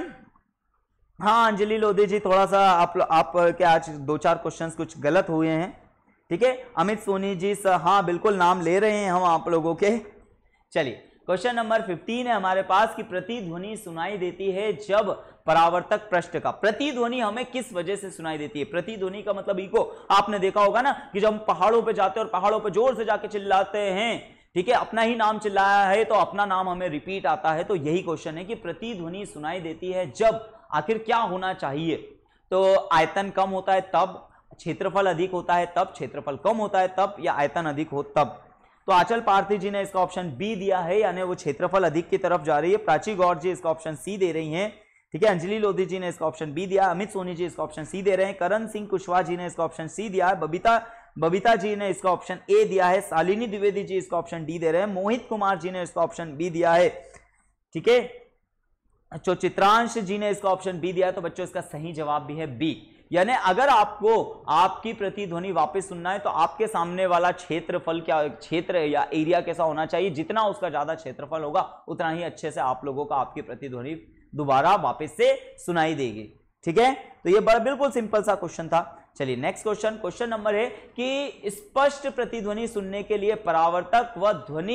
हाँ अंजलि लोधी जी, थोड़ा सा आप के आज 2-4 क्वेश्चंस कुछ गलत हुए हैं। ठीक है, अमित सोनी जी हाँ बिल्कुल नाम ले रहे हैं हम आप लोगों के। चलिए क्वेश्चन नंबर 15 है हमारे पास कि प्रतिध्वनि सुनाई देती है जब परावर्तक पृष्ठ का, प्रतिध्वनि हमें किस वजह से सुनाई देती है। प्रतिध्वनि का मतलब इको, आपने देखा होगा ना कि जब हम पहाड़ों पे जाते हैं और पहाड़ों पे जोर से जाके चिल्लाते हैं, ठीक है, अपना ही नाम चिल्लाया है तो अपना नाम हमें रिपीट आता है। तो यही क्वेश्चन है कि प्रतिध्वनि सुनाई देती है जब, आखिर क्या होना चाहिए। तो आयतन कम होता है तब, क्षेत्रफल अधिक होता है तब, क्षेत्रफल कम होता है तब, या आयतन अधिक हो तब। तो आंचल पार्थी जी ने इसका ऑप्शन बी दिया है, यानी वो क्षेत्रफल अधिक की तरफ जा रही है। प्राची गौर जी इसका ऑप्शन सी दे रही हैं। ठीक है, अंजलि लोधी जी ने इसका ऑप्शन बी दिया। अमित सोनी जी इसका ऑप्शन सी दे रहे हैं। करण सिंह कुशवाहा जी ने इसका ऑप्शन सी दिया है। बबीता जी ने इसका ऑप्शन ए दिया है। शालिनी द्विवेदी जी इसका ऑप्शन डी दे रहे हैं। मोहित कुमार जी ने इसका ऑप्शन बी दिया है। ठीक है, तो चित्रांश जी ने इसका ऑप्शन बी दिया है। तो बच्चों इसका सही जवाब भी है बी, यानी अगर आपको आपकी प्रतिध्वनि वापस सुनना है तो आपके सामने वाला क्षेत्रफल क्या, क्षेत्र या एरिया कैसा होना चाहिए, जितना उसका ज्यादा क्षेत्रफल होगा उतना ही अच्छे से आप लोगों का आपकी प्रतिध्वनि दोबारा वापस से सुनाई देगी। ठीक है, तो ये बड़ा बिल्कुल सिंपल सा क्वेश्चन था। चलिए नेक्स्ट क्वेश्चन, क्वेश्चन नंबर है कि स्पष्ट प्रतिध्वनि सुनने के लिए परावर्तक व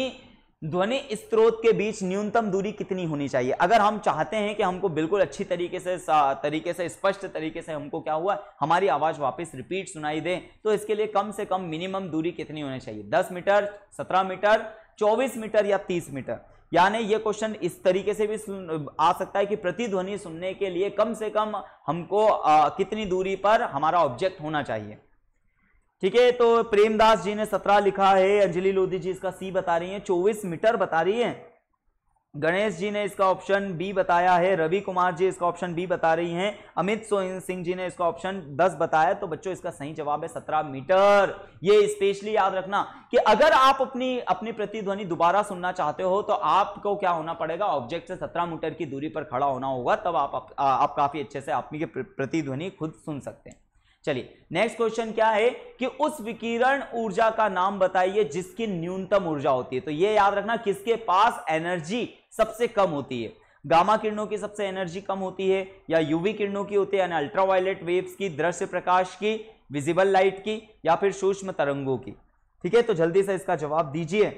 ध्वनि स्रोत के बीच न्यूनतम दूरी कितनी होनी चाहिए। अगर हम चाहते हैं कि हमको बिल्कुल अच्छी तरीके से स्पष्ट तरीके से हमको क्या हुआ, हमारी आवाज वापस रिपीट सुनाई दे, तो इसके लिए कम से कम मिनिमम दूरी कितनी होनी चाहिए, 10 मीटर, 17 मीटर, 24 मीटर या 30 मीटर। यानी ये क्वेश्चन इस तरीके से भी आ सकता है कि प्रतिध्वनि सुनने के लिए कम से कम हमको कितनी दूरी पर हमारा ऑब्जेक्ट होना चाहिए। ठीक है, तो प्रेमदास जी ने 17 लिखा है। अंजलि लोधी जी इसका सी बता रही हैं, 24 मीटर बता रही हैं। गणेश जी ने इसका ऑप्शन बी बताया है। रवि कुमार जी इसका ऑप्शन बी बता रही हैं। अमित सिंह जी ने इसका ऑप्शन 10 बताया। तो बच्चों इसका सही जवाब है 17 मीटर। ये स्पेशली याद रखना कि अगर आप अपनी प्रतिध्वनि दोबारा सुनना चाहते हो तो आपको क्या होना पड़ेगा, ऑब्जेक्ट से 17 मीटर की दूरी पर खड़ा होना होगा, तब आप काफी अच्छे से अपनी प्रतिध्वनि खुद सुन सकते हैं। चलिए नेक्स्ट क्वेश्चन क्या है कि उस विकिरण ऊर्जा का नाम बताइए जिसकी न्यूनतम ऊर्जा होती है। तो ये याद रखना किसके पास एनर्जी सबसे कम होती है, गामा किरणों की सबसे एनर्जी कम होती है, या यूवी किरणों की होती है यानी अल्ट्रावायलेट वेव्स की, दृश्य प्रकाश की, विजिबल लाइट की, या फिर सूक्ष्म तरंगों की। ठीक है, तो जल्दी से इसका जवाब दीजिए,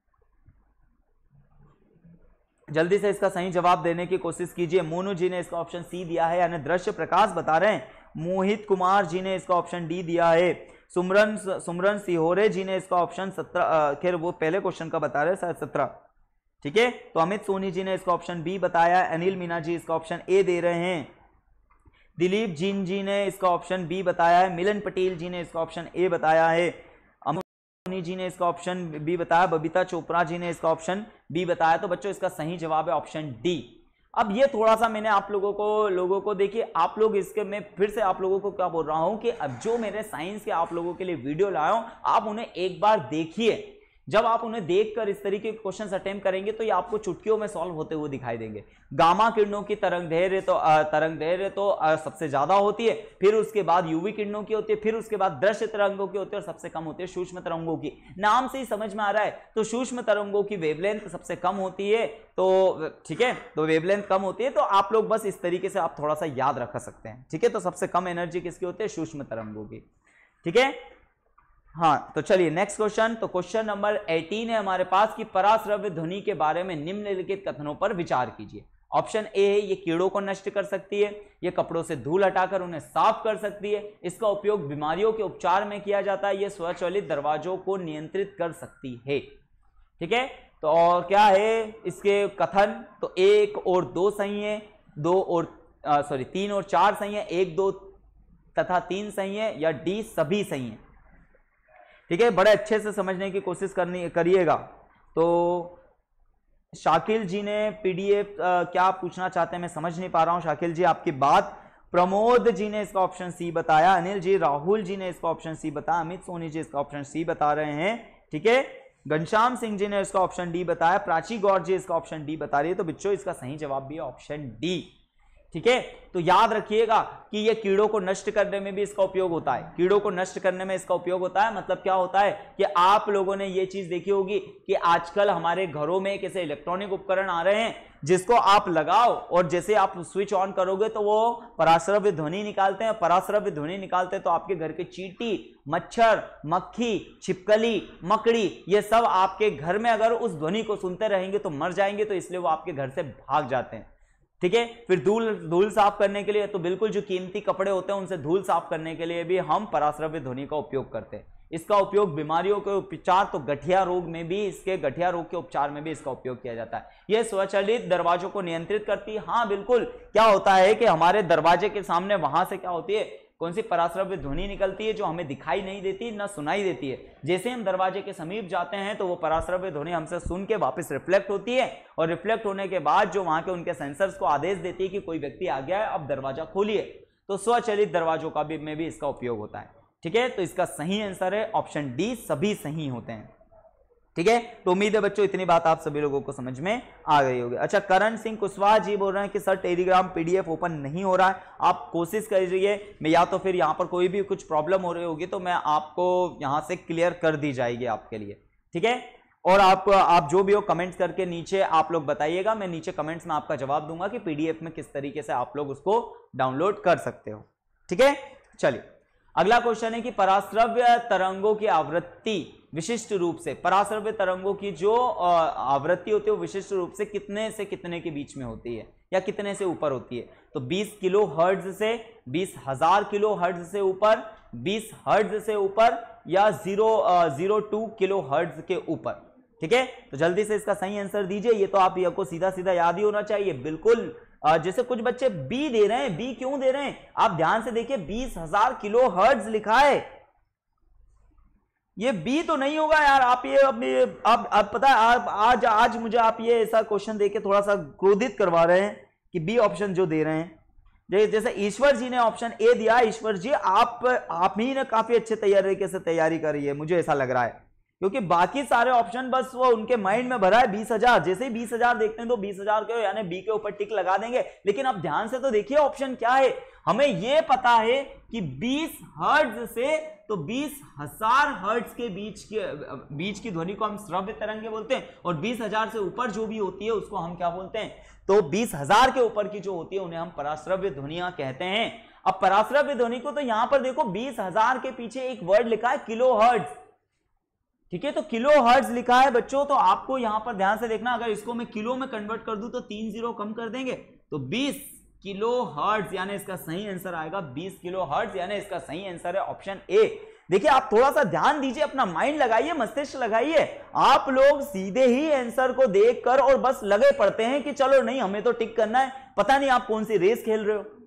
जल्दी से इसका सही जवाब देने की कोशिश कीजिए। मोनू जी ने इसका ऑप्शन सी दिया है यानी दृश्य प्रकाश बता रहे हैं। मोहित कुमार जी ने इसका ऑप्शन डी दिया है। सुमरन सिहोरे जी ने इसका ऑप्शन 17, खैर वो पहले क्वेश्चन का बता रहे हैं शायद 17। ठीक है, तो अमित सोनी जी ने इसका ऑप्शन बी बताया। अनिल मीना जी इसका ऑप्शन ए दे रहे हैं। दिलीप जीन जी ने इसका ऑप्शन बी बताया है। मिलन पटेल जी ने इसका ऑप्शन ए बताया है। सोनी जी ने इसका ऑप्शन बी बताया, बबीता चोपड़ा जी ने इसका ऑप्शन बी बताया। तो बच्चों इसका सही जवाब है ऑप्शन डी। अब ये थोड़ा सा मैंने आप लोगों को देखिए, आप लोग इसके मैं फिर से आप लोगों को क्या बोल रहा हूं कि अब जो मेरे साइंस के आप लोगों के लिए वीडियो लाया हूं, आप उन्हें एक बार देखिए। जब आप उन्हें देखकर इस तरीके के क्वेश्चंस अटेम्प्ट करेंगे तो ये आपको चुटकियों में सॉल्व होते हुए दिखाई देंगे। गामा किरणों की तरंग दैर्घ्य तो सबसे ज्यादा होती है, फिर उसके बाद यूवी किरणों की होती है, फिर उसके बाद दृश्य तरंगों की होती है और सबसे कम होती है सूक्ष्म तरंगों की। नाम से ही समझ में आ रहा है, तो सूक्ष्म तरंगों की वेवलेंथ सबसे कम होती है। तो ठीक है, तो वेवलेंथ कम होती है, तो आप लोग बस इस तरीके से आप थोड़ा सा याद रख सकते हैं। ठीक है, तो सबसे कम एनर्जी किसकी होती है? सूक्ष्म तरंगों की। ठीक है, हाँ, तो चलिए नेक्स्ट क्वेश्चन। तो क्वेश्चन नंबर 18 है हमारे पास कि पराश्रव्य ध्वनि के बारे में निम्नलिखित कथनों पर विचार कीजिए। ऑप्शन ए है ये कीड़ों को नष्ट कर सकती है, ये कपड़ों से धूल हटाकर उन्हें साफ कर सकती है, इसका उपयोग बीमारियों के उपचार में किया जाता है, ये स्वचालित दरवाजों को नियंत्रित कर सकती है। ठीक है, तो और क्या है इसके कथन? तो 1 और 2 सही है, 3 और 4 सही है, 1, 2 तथा 3 सही है, या डी सभी सही है। ठीक है, बड़े अच्छे से समझने की कोशिश करिएगा। तो शाकिल जी ने पीडीएफ क्या पूछना चाहते हैं मैं समझ नहीं पा रहा हूं शाकिल जी आपकी बात। प्रमोद जी ने इसका ऑप्शन सी बताया, अनिल जी, राहुल जी ने इसका ऑप्शन सी बताया, अमित सोनी जी इसका ऑप्शन सी बता रहे हैं। ठीक है, घनश्याम सिंह जी ने इसका ऑप्शन डी बताया, प्राची गौर जी इसका ऑप्शन डी बता रही है। तो बच्चों इसका सही जवाब भी है ऑप्शन डी। ठीक है, तो याद रखिएगा कि ये कीड़ों को नष्ट करने में भी इसका उपयोग होता है। कीड़ों को नष्ट करने में इसका उपयोग होता है, मतलब क्या होता है कि आप लोगों ने ये चीज देखी होगी कि आजकल हमारे घरों में कैसे इलेक्ट्रॉनिक उपकरण आ रहे हैं जिसको आप लगाओ और जैसे आप स्विच ऑन करोगे तो वो पराश्रव्य ध्वनि निकालते हैं। पराश्रव्य ध्वनि निकालते हैं तो आपके घर के चींटी, मच्छर, मक्खी, छिपकली, मकड़ी, ये सब आपके घर में अगर उस ध्वनि को सुनते रहेंगे तो मर जाएंगे, तो इसलिए वो आपके घर से भाग जाते हैं। ठीक है, फिर धूल साफ करने के लिए तो बिल्कुल जो कीमती कपड़े होते हैं उनसे धूल साफ करने के लिए भी हम पराश्रव्य ध्वनि का उपयोग करते हैं। इसका उपयोग बीमारियों के उपचार, तो गठिया रोग में भी गठिया रोग के उपचार में भी इसका उपयोग किया जाता है। यह स्वचालित दरवाजों को नियंत्रित करती है। हाँ बिल्कुल, क्या होता है कि हमारे दरवाजे के सामने वहां से क्या होती है, कौन सी पराश्रव्य ध्वनि निकलती है जो हमें दिखाई नहीं देती, ना सुनाई देती है। जैसे हम दरवाजे के समीप जाते हैं तो वो पराश्रव्य ध्वनि हमसे सुन के वापस रिफ्लेक्ट होती है और रिफ्लेक्ट होने के बाद जो वहां के उनके सेंसर्स को आदेश देती है कि कोई व्यक्ति आ गया है, अब दरवाजा खोलिए। तो स्वचालित दरवाजों का भी में भी इसका उपयोग होता है। ठीक है, तो इसका सही आंसर है ऑप्शन डी, सभी सही होते हैं। ठीक है, तो उम्मीद है बच्चों इतनी बात आप सभी लोगों को समझ में आ गई होगी। अच्छा, करण सिंह कुशवाहा जी बोल रहे हैं कि सर टेलीग्राम पीडीएफ ओपन नहीं हो रहा है, आप कोशिश करिए, मैं या तो फिर यहाँ पर कोई भी कुछ प्रॉब्लम हो रही होगी तो मैं आपको यहाँ से क्लियर कर दी जाएगी आपके लिए। ठीक है, और आप जो भी हो कमेंट्स करके नीचे आप लोग बताइएगा, मैं नीचे कमेंट्स में आपका जवाब दूंगा कि पीडीएफ में किस तरीके से आप लोग उसको डाउनलोड कर सकते हो। ठीक है, चलिए अगला क्वेश्चन है कि पराश्रव्य तरंगों की आवृत्ति विशिष्ट रूप से, पराश्रव्य तरंगों की जो आवृत्ति होती है वो विशिष्ट रूप से कितने से कितने के बीच में होती है या कितने से ऊपर होती है? तो 20 किलो हर्ट्ज से 20,000 किलो हर्ट्ज से ऊपर, 20 हर्ट्ज से ऊपर, या 0.02 किलो हर्ट्ज के ऊपर। ठीक है, तो जल्दी से इसका सही आंसर दीजिए। ये तो आप को सीधा सीधा याद ही होना चाहिए बिल्कुल। जैसे कुछ बच्चे बी दे रहे हैं, बी क्यों दे रहे हैं आप ध्यान से देखिए, 20,000 किलो हर्ट्ज लिखा है, ये बी तो नहीं होगा यार। आप ये आप पता है आज मुझे आप ये ऐसा क्वेश्चन देके थोड़ा सा क्रोधित करवा रहे हैं कि बी ऑप्शन जो दे रहे हैं। जैसे ईश्वर जी ने ऑप्शन ए दिया, ईश्वर जी आप ही ने काफी अच्छे तरीके से तैयारी करी है, मुझे ऐसा लग रहा है, क्योंकि बाकी सारे ऑप्शन बस वो उनके माइंड में भरा है 20,000। जैसे ही 20,000 देखते हैं तो 20,000 के यानी बी के ऊपर टिक लगा देंगे। लेकिन आप ध्यान से तो देखिए ऑप्शन क्या है, हमें यह पता है कि 20 हर्ट्ज से तो 20,000 हर्ट्ज के बीच की ध्वनि को हम श्रव्य तरंगे बोलते हैं, और 20,000 से ऊपर जो भी होती है उसको हम क्या बोलते हैं? तो 20,000 के ऊपर की जो होती है उन्हें हम पराश्रव्य ध्वनियां कहते हैं। अब पराश्रव्य ध्वनि को तो यहां पर देखो 20,000 के पीछे एक वर्ड लिखा है किलो हर्ट्ज। ठीक है, तो किलो हर्ट्ज लिखा है बच्चों, तो आपको यहां पर ध्यान से देखना, अगर इसको मैं किलो में कन्वर्ट कर दूं तो 3 जीरो कम कर देंगे तो 20 किलो हर्ट्ज, यानी इसका सही आंसर आएगा 20 किलो हर्ट्ज, यानी इसका सही आंसर है ऑप्शन ए। देखिए आप थोड़ा सा ध्यान दीजिए, अपना माइंड लगाइए, मस्तिष्क लगाइए। आप लोग सीधे ही आंसर को देखकर और बस लगे पड़ते हैं कि चलो नहीं हमें तो टिक करना है, पता नहीं आप कौन सी रेस खेल रहे हो।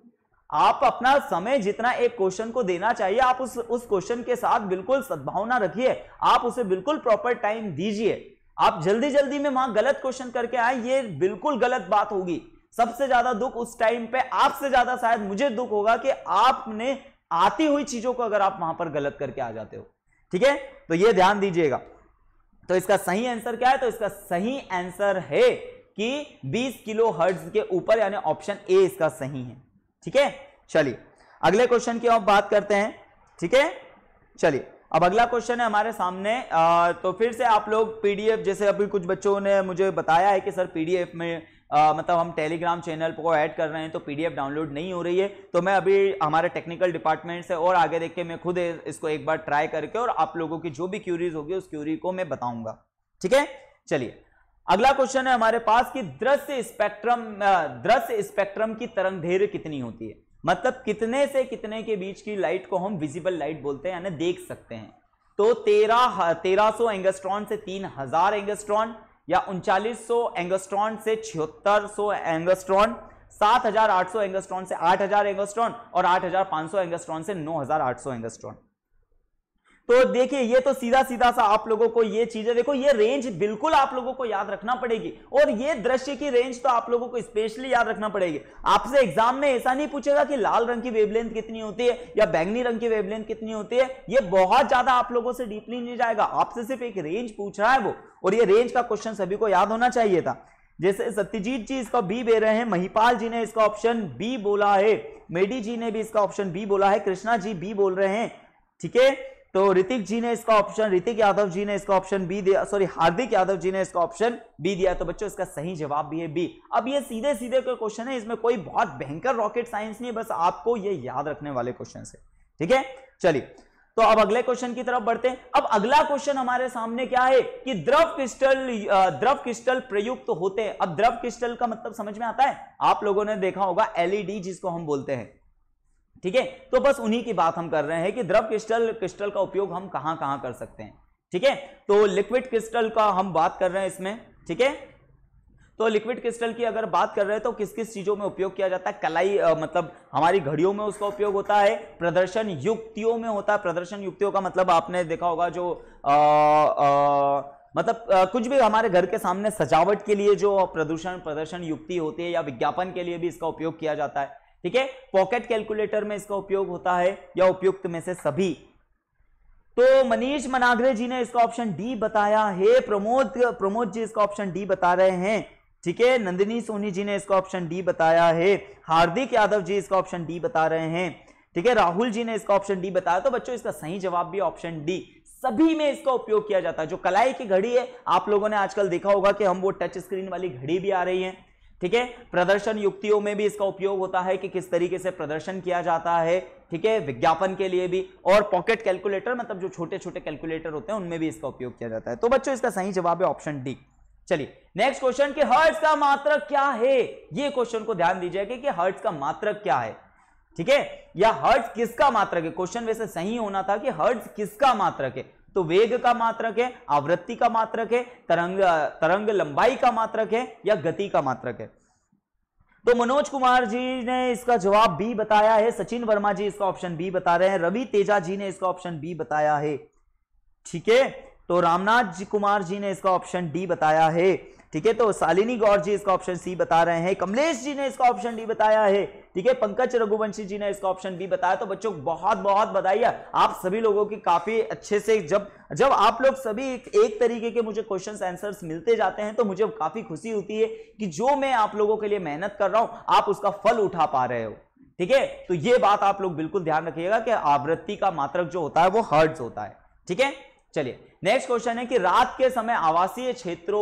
आप अपना समय जितना एक क्वेश्चन को देना चाहिए आप उस क्वेश्चन के साथ बिल्कुल सद्भावना रखिए, आप उसे बिल्कुल प्रॉपर टाइम दीजिए। आप जल्दी जल्दी में वहां गलत क्वेश्चन करके आए, ये बिल्कुल गलत बात होगी। सबसे ज्यादा दुख उस टाइम पे आपसे ज्यादा शायद मुझे दुख होगा कि आपने आती हुई चीजों को अगर आप वहां पर गलत करके आ जाते हो। ठीक है, तो ये ध्यान दीजिएगा। तो इसका सही आंसर क्या है? तो इसका सही आंसर है कि 20 किलो हर्ट्ज के ऊपर, यानी ऑप्शन ए इसका सही है। ठीक है, चलिए अगले क्वेश्चन की आप बात करते हैं। ठीक है, चलिए अब अगला क्वेश्चन है हमारे सामने। तो फिर से आप लोग पीडीएफ, जैसे अभी कुछ बच्चों ने मुझे बताया है कि सर पीडीएफ में मतलब हम टेलीग्राम चैनल को ऐड कर रहे हैं तो पीडीएफ डाउनलोड नहीं हो रही है। तो मैं अभी हमारे टेक्निकल डिपार्टमेंट से और आगे देख के मैं खुद इसको एक बार ट्राई करके और आप लोगों की जो भी क्यूरीज होगी उस क्यूरी को मैं बताऊंगा। ठीक है, चलिए अगला क्वेश्चन है हमारे पास कि दृश्य स्पेक्ट्रम की तरंगदैर्घ्य कितनी होती है? मतलब कितने से कितने के बीच की लाइट को हम विजिबल लाइट बोलते हैं, यानी देख सकते हैं। तो 1300 एंगस्ट्रॉन से 3000 एंगस्ट्रॉन, या 3900 एंगस्ट्रॉन से 7600 एंगस्ट्रॉन, 7800 एंगस्ट्रॉन से 8000 एंगस्ट्रॉन और 8500 एंगस्ट्रॉन से 9800 एंगस्ट्रॉन। तो देखिए ये तो सीधा सीधा सा आप लोगों को ये चीजें, देखो ये रेंज बिल्कुल आप लोगों को याद रखना पड़ेगी, और ये दृश्य की रेंज तो आप लोगों को स्पेशली याद रखना पड़ेगी। आपसे एग्जाम में ऐसा नहीं पूछेगा कि लाल रंग की वेवलेंथ कितनी होती है या बैंगनी रंग की वेवलेंथ कितनी होती है, ये बहुत ज्यादा आप लोगों से डीपली नहीं जाएगा, आपसे सिर्फ एक रेंज पूछ रहा है वो, और ये रेंज का क्वेश्चन सभी को याद होना चाहिए था। जैसे सत्यजीत जी इसका बी दे रहे हैं, महिपाल जी ने इसका ऑप्शन बी बोला है, मेडी जी ने भी इसका ऑप्शन बी बोला है, कृष्णा जी बी बोल रहे हैं। ठीक है, तो ऋतिक जी ने इसका ऑप्शन, ऋतिक यादव जी ने इसका ऑप्शन बी दिया, सॉरी हार्दिक यादव जी ने इसका ऑप्शन बी दिया। तो बच्चों इसका सही जवाब भी है बी। अब ये सीधे सीधे का क्वेश्चन है, इसमें कोई बहुत भयंकर रॉकेट साइंस नहीं है, बस आपको ये याद रखने वाले क्वेश्चन है। ठीक है, चलिए तो अब अगले क्वेश्चन की तरफ बढ़ते हैं। अब अगला क्वेश्चन हमारे सामने क्या है कि द्रव क्रिस्टल प्रयुक्त होते हैं। अब द्रव क्रिस्टल का मतलब समझ में आता है? आप लोगों ने देखा होगा एलईडी जिसको हम बोलते हैं। ठीक है, तो बस उन्हीं की बात हम कर रहे हैं कि द्रव क्रिस्टल का उपयोग हम कहां कहां कर सकते हैं। ठीक है, तो लिक्विड क्रिस्टल का हम बात कर रहे हैं इसमें। ठीक है, तो लिक्विड क्रिस्टल की अगर बात कर रहे हैं तो किस किस चीजों में उपयोग किया जाता है? कलाई, मतलब हमारी घड़ियों में उसका उपयोग होता है, प्रदर्शन युक्तियों में होता है। प्रदर्शन युक्तियों का मतलब आपने देखा होगा जो मतलब कुछ भी हमारे घर के सामने सजावट के लिए जो प्रदर्शन युक्ति होती है, या विज्ञापन के लिए भी इसका उपयोग किया जाता है। ठीक है, पॉकेट कैलकुलेटर में इसका उपयोग होता है, या उपयुक्त में से सभी। तो मनीष मनागरे जी ने इसका ऑप्शन डी बताया है, प्रमोद जी इसका ऑप्शन डी बता रहे हैं। ठीक है, नंदिनी सोनी जी ने इसका ऑप्शन डी बताया है, हार्दिक यादव जी इसका ऑप्शन डी बता रहे हैं। ठीक है, राहुल जी ने इसका ऑप्शन डी बताया। तो बच्चों इसका सही जवाब भी ऑप्शन डी, सभी में इसका उपयोग किया जाता है। जो कलाई की घड़ी है, आप लोगों ने आजकल देखा होगा कि हम वो टच स्क्रीन वाली घड़ी भी आ रही है। ठीक है, प्रदर्शन युक्तियों में भी इसका उपयोग होता है कि किस तरीके से प्रदर्शन किया जाता है। ठीक है, विज्ञापन के लिए भी, और पॉकेट कैलकुलेटर मतलब जो छोटे छोटे कैलकुलेटर होते हैं उनमें भी इसका उपयोग किया जाता है। तो बच्चों इसका सही जवाब है ऑप्शन डी। चलिए नेक्स्ट क्वेश्चन कि हर्ट्ज का मात्रक क्या है? ये क्वेश्चन को ध्यान दीजिएगा कि हर्ट्ज का मात्रक क्या है। ठीक है, या हर्ट्ज किसका मात्रक है? क्वेश्चन वैसे सही होना था कि हर्ट्ज किसका मात्रक है। तो वेग का मात्रक है, आवृत्ति का मात्रक है, तरंग लंबाई का मात्रक है, या गति का मात्रक है। तो मनोज कुमार जी ने इसका जवाब बी बताया है, सचिन वर्मा जी इसका ऑप्शन बी बता रहे हैं, रवि तेजा जी ने इसका ऑप्शन बी बताया है। ठीक है, तो रामनाथ कुमार जी ने इसका ऑप्शन डी बताया है। ठीक है, तो शालिनी गौर जी इसका ऑप्शन सी बता रहे हैं, कमलेश जी ने इसका ऑप्शन डी बताया है। ठीक है, पंकज रघुवंशी जी ने इसका ऑप्शन बी बताया। तो बच्चों बहुत बहुत बधाई, आप सभी लोगों की काफी अच्छे से जब आप लोग सभी एक तरीके के मुझे क्वेश्चंस आंसर्स मिलते जाते हैं तो मुझे काफी खुशी होती है कि जो मैं आप लोगों के लिए मेहनत कर रहा हूं आप उसका फल उठा पा रहे हो। ठीक है, तो ये बात आप लोग बिल्कुल ध्यान रखिएगा कि आवृत्ति का मात्रक जो होता है वो हर्ट्ज होता है। ठीक है, चलिए नेक्स्ट क्वेश्चन है कि रात के समय आवासीय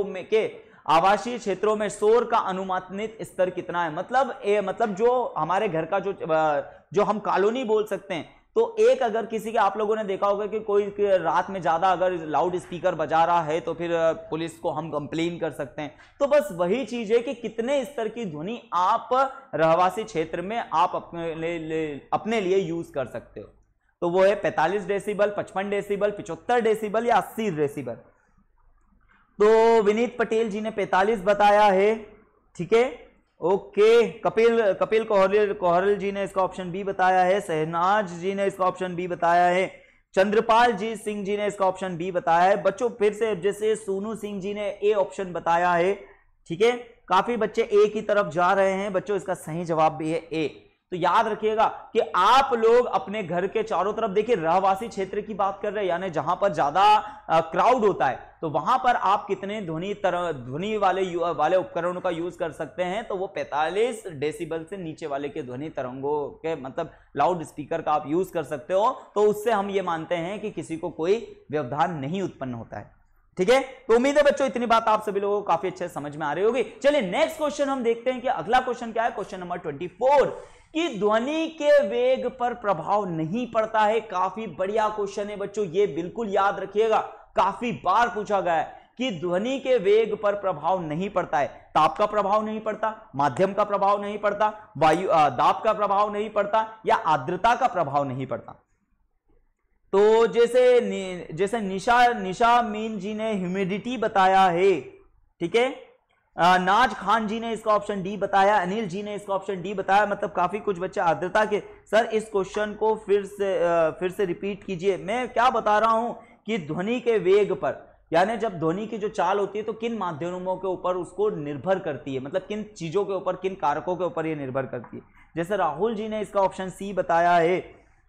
क्षेत्रों में शोर का अनुमानित स्तर कितना है? मतलब जो हमारे घर का जो हम कॉलोनी बोल सकते हैं, तो एक अगर किसी के, आप लोगों ने देखा होगा कि कोई रात में ज्यादा अगर लाउड स्पीकर बजा रहा है तो फिर पुलिस को हम कंप्लेन कर सकते हैं। तो बस वही चीज है कि कितने स्तर की ध्वनि आप रहवासी क्षेत्र में आप अपने लिए यूज कर सकते हो। तो वो है 45 डेसिबल, 55 डेसिबल, 75 डेसिबल या 80 डेसिबल। तो विनीत पटेल जी ने 45 बताया है। ठीक है, ओके, कपिल कोहरल जी ने इसका ऑप्शन बी बताया है, शहनाज जी ने इसका ऑप्शन बी बताया है, चंद्रपाल जी सिंह जी ने इसका ऑप्शन बी बताया है। बच्चों फिर से जैसे सोनू सिंह जी ने ए ऑप्शन बताया है, ठीक है, काफी बच्चे ए की तरफ जा रहे हैं बच्चों, इसका सही जवाब भी है ए। तो याद रखिएगा कि आप लोग अपने घर के चारों तरफ देखिए, रहवासी क्षेत्र की बात कर रहे हैं, यानी जहां पर ज्यादा क्राउड होता है, तो वहां पर आप कितने ध्वनि वाले उपकरणों का यूज कर सकते हैं, तो वो 45 डेसिबल से नीचे वाले के ध्वनि तरंगों के मतलब लाउड स्पीकर का आप यूज कर सकते हो। तो उससे हम ये मानते हैं कि किसी को कोई व्यवधान नहीं उत्पन्न होता है, ठीक है। तो उम्मीद है बच्चों इतनी बात आप सभी लोगों को काफी अच्छे समझ में आ रही होगी। चलिए नेक्स्ट क्वेश्चन हम देखते हैं कि अगला क्वेश्चन क्या है। क्वेश्चन नंबर 24 कि ध्वनि के वेग पर प्रभाव नहीं पड़ता है। काफी बढ़िया क्वेश्चन है बच्चों, ये बिल्कुल याद रखिएगा, काफी बार पूछा गया है कि ध्वनि के वेग पर प्रभाव नहीं पड़ता है। ताप का प्रभाव नहीं पड़ता, माध्यम का प्रभाव नहीं पड़ता, वायु दाब का प्रभाव नहीं पड़ता, या आर्द्रता का प्रभाव नहीं पड़ता। तो जैसे निशा मीन जी ने ह्यूमिडिटी बताया है, ठीक है, नाज खान जी ने इसका ऑप्शन डी बताया, अनिल जी ने इसका ऑप्शन डी बताया, मतलब काफी कुछ बच्चे आर्द्रता के। सर इस क्वेश्चन को फिर से रिपीट कीजिए। मैं क्या बता रहा हूं कि ध्वनि के वेग पर, यानी जब ध्वनि की जो चाल होती है तो किन माध्यमों के ऊपर उसको निर्भर करती है, मतलब किन चीजों के ऊपर, किन कारकों के ऊपर ये निर्भर करती है। जैसे राहुल जी ने इसका ऑप्शन सी बताया है,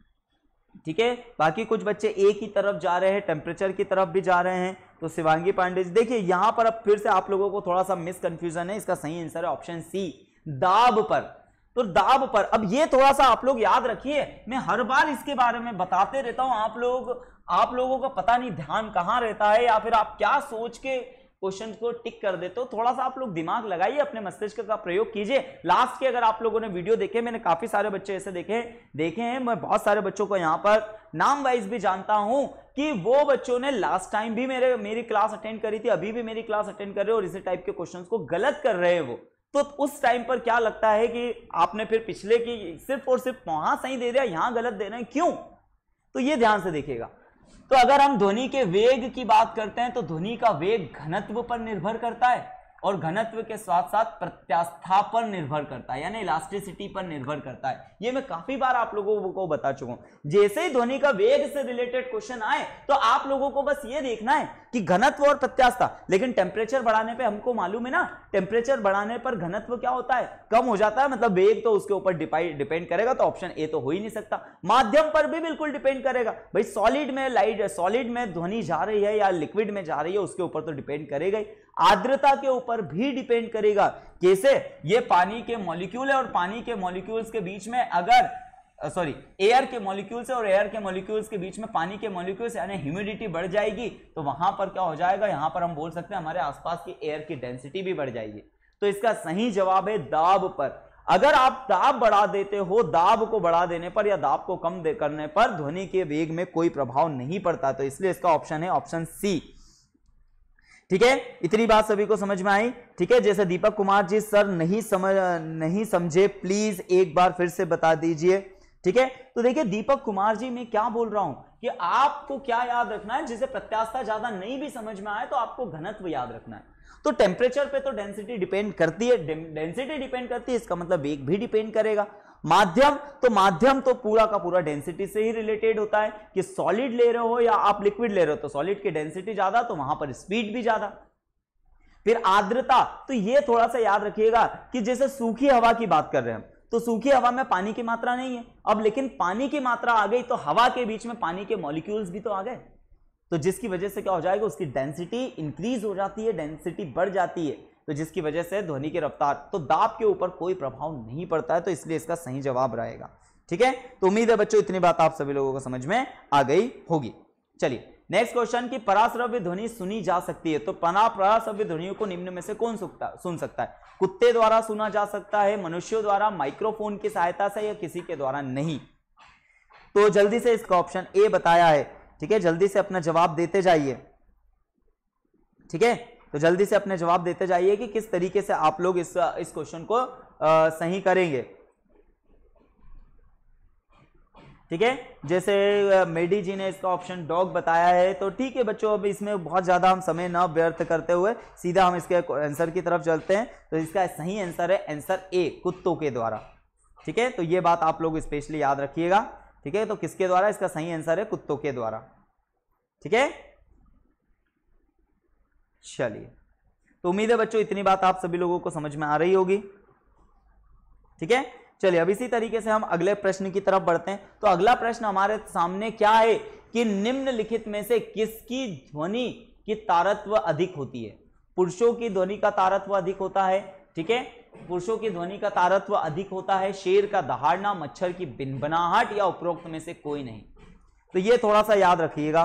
ठीक है। बाकी कुछ बच्चे ए की तरफ जा रहे हैं, टेम्परेचर की तरफ भी जा रहे हैं। तो शिवांगी पांडे जी, देखिए यहां पर अब फिर से आप लोगों को थोड़ा सा मिसकंफ्यूजन है, इसका सही आंसर है ऑप्शन सी, दाब पर। तो दाब पर, अब ये थोड़ा सा आप लोग याद रखिए, मैं हर बार इसके बारे में बताते रहता हूं, आप लोगों का पता नहीं ध्यान कहां रहता है, या फिर आप क्या सोच के क्वेश्चन को टिक कर देते हो। थोड़ा सा आप लोग दिमाग लगाइए, अपने मस्तिष्क का प्रयोग कीजिए। लास्ट के अगर आप लोगों ने वीडियो देखे, मैंने काफी सारे बच्चे ऐसे देखे हैं, मैं बहुत सारे बच्चों को यहाँ पर नाम वाइज भी जानता हूं कि वो बच्चों ने लास्ट टाइम भी मेरी क्लास अटेंड करी थी, अभी भी मेरी क्लास अटेंड कर रहे हो और इसी टाइप के क्वेश्चन को गलत कर रहे हैं वो। तो उस टाइम पर क्या लगता है कि आपने फिर पिछले की सिर्फ और सिर्फ वहां सही दे दिया, यहां गलत दे रहे हैं, क्यों? तो ये ध्यान से देखिएगा। तो अगर हम ध्वनि के वेग की बात करते हैं तो ध्वनि का वेग घनत्व पर निर्भर करता है और घनत्व के साथ साथ प्रत्यास्था पर निर्भर करता है, यानी इलास्टिसिटी पर निर्भर करता है। ये मैं काफी बार आप लोगों को बता चुका हूं। जैसे ही ध्वनि का वेग से रिलेटेड क्वेश्चन आए तो आप लोगों को बस ये देखना है कि घनत्व और प्रत्यास्था, लेकिन टेम्परेचर बढ़ाने पे हमको मालूम है ना, टेम्परेचर बढ़ाने पर घनत्व क्या होता है, कम हो जाता है, मतलब वेग तो उसके ऊपर डिपेंड करेगा, तो ऑप्शन ए तो हो ही नहीं सकता। माध्यम पर भी बिल्कुल डिपेंड करेगा भाई, सॉलिड में ध्वनि जा रही है या लिक्विड में जा रही है, उसके ऊपर तो डिपेंड करेगा ही। आर्द्रता के ऊपर भी डिपेंड करेगा, कैसे, ये पानी के मॉलिक्यूल है और पानी के मॉलिक्यूल्स के बीच में अगर एयर के मॉलिक्यूल्स और एयर के मॉलिक्यूल्स के बीच में पानी के मॉलिक्यूल्स यानी ह्यूमिडिटी बढ़ जाएगी, तो वहां पर क्या हो जाएगा, यहां पर हम बोल सकते हैं हमारे आसपास की एयर की डेंसिटी भी बढ़ जाएगी। तो इसका सही जवाब है दाब पर। अगर आप दाब बढ़ा देते हो, दाब को बढ़ा देने पर या दाब को कम करने पर ध्वनि के वेग में कोई प्रभाव नहीं पड़ता, तो इसलिए इसका ऑप्शन है ऑप्शन सी, ठीक है। इतनी बात सभी को समझ में आई, ठीक है। जैसे दीपक कुमार जी, सर नहीं समझे, प्लीज एक बार फिर से बता दीजिए, ठीक है। तो देखिए दीपक कुमार जी, मैं क्या बोल रहा हूं कि आपको क्या याद रखना है, जिसे प्रत्यास्था ज्यादा नहीं भी समझ में आए तो आपको घनत्व याद रखना है। तो टेम्परेचर पे तो डेंसिटी डिपेंड करती है, इसका मतलब वेग भी डिपेंड करेगा। माध्यम तो पूरा का पूरा डेंसिटी से ही रिलेटेड होता है, कि सॉलिड ले रहे हो या आप लिक्विड ले रहे हो, तो सॉलिड की डेंसिटी ज्यादा तो वहां पर स्पीड भी ज्यादा। फिर आर्द्रता, तो ये थोड़ा सा याद रखिएगा कि जैसे सूखी हवा की बात कर रहे हैं, तो सूखी हवा में पानी की मात्रा नहीं है, अब लेकिन पानी की मात्रा आ गई तो हवा के बीच में पानी के मॉलिक्यूल्स भी तो आ गए, तो जिसकी वजह से क्या हो जाएगा, उसकी डेंसिटी इंक्रीज हो जाती है, डेंसिटी बढ़ जाती है, तो जिसकी वजह से ध्वनि की रफ्तार, तो दाब के ऊपर कोई प्रभाव नहीं पड़ता है, तो इसलिए इसका सही जवाब रहेगा, ठीक है। तो उम्मीद है बच्चों इतनी बात आप सभी लोगों को समझ में आ गई होगी। चलिए नेक्स्ट क्वेश्चन की पराश्रव्य ध्वनि सुनी जा सकती है, तो पराश्रव्य ध्वनियों को निम्न में से कौन सुन सकता है? कुत्ते द्वारा सुना जा सकता है, मनुष्यों द्वारा, माइक्रोफोन की सहायता से, या किसी के द्वारा नहीं। तो जल्दी से इसका ऑप्शन ए बताया है, ठीक है, जल्दी से अपना जवाब देते जाइए, ठीक है। तो जल्दी से अपने जवाब देते जाइए कि किस तरीके से आप लोग इस क्वेश्चन को सही करेंगे। ठीक है, जैसे मेडी जी ने इसका ऑप्शन डॉग बताया है। तो ठीक है बच्चों, अब इसमें बहुत ज्यादा हम समय न व्यर्थ करते हुए सीधा हम इसके आंसर की तरफ चलते हैं। तो इसका सही आंसर है आंसर ए, कुत्तों के द्वारा। ठीक है, तो ये बात आप लोग स्पेशली याद रखिएगा। ठीक है, तो किसके द्वारा? इसका सही आंसर है कुत्तों के द्वारा। ठीक है, चलिए, तो उम्मीद है बच्चों इतनी बात आप सभी लोगों को समझ में आ रही होगी। ठीक है, चलिए अब इसी तरीके से हम अगले प्रश्न की तरफ बढ़ते हैं। तो अगला प्रश्न हमारे सामने क्या है कि निम्नलिखित में से किसकी ध्वनि की तारत्व अधिक होती है? पुरुषों की ध्वनि का तारत्व अधिक होता है। ठीक है, पुरुषों की ध्वनि का तारत्व अधिक होता है शेर का दहाड़ना, मच्छर की बिनबनाहट, या उपरोक्त में से कोई नहीं। तो ये थोड़ा सा याद रखिएगा।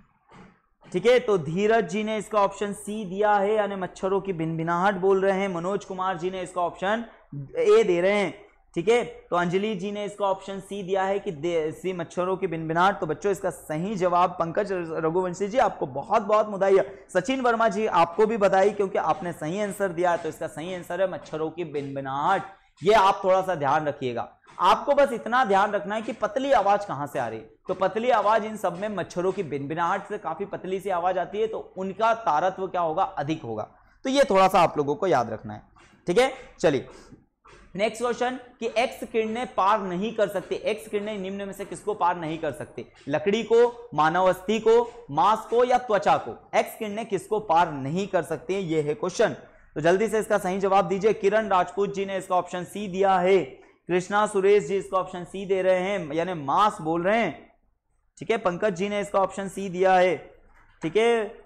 ठीक है, तो धीरज जी ने इसका ऑप्शन सी दिया है, यानी मच्छरों की भिनभिनाहट बोल रहे हैं। मनोज कुमार जी ने इसका ऑप्शन ए दे रहे हैं। ठीक है, तो अंजलि जी ने इसका ऑप्शन सी दिया है कि सी मच्छरों की भिनभिनाहट। तो बच्चों इसका सही जवाब, पंकज रघुवंशी जी आपको बहुत बहुत बधाई। सचिन वर्मा जी आपको भी बधाई, क्योंकि आपने सही आंसर दिया है। तो इसका सही आंसर है मच्छरों की भिनभिनाहट। ये आप थोड़ा सा ध्यान रखिएगा। आपको बस इतना ध्यान रखना है कि पतली आवाज कहां से आ रही है। तो पतली आवाज इन सब में मच्छरों की भिनभिनाहट से काफी पतली सी आवाज आती है, तो उनका तारत्व क्या होगा? अधिक होगा। तो ये थोड़ा सा आप लोगों को याद रखना है। ठीक है, चलिए नेक्स्ट क्वेश्चन कि एक्स किरणें पार नहीं कर सकती। एक्स किरणें निम्न में से किसको पार नहीं कर सकती? लकड़ी को, मानव अस्थि को, मांस को, या त्वचा को? एक्स किरणें किसको पार नहीं कर सकती है, ये है क्वेश्चन। तो जल्दी से इसका सही जवाब दीजिए। किरण राजपूत जी ने इसका ऑप्शन सी दिया है। कृष्णा सुरेश जी इसका ऑप्शन सी दे रहे हैं, यानी मांस बोल रहे हैं। ठीक है, पंकज जी ने इसका ऑप्शन सी दिया है। ठीक है,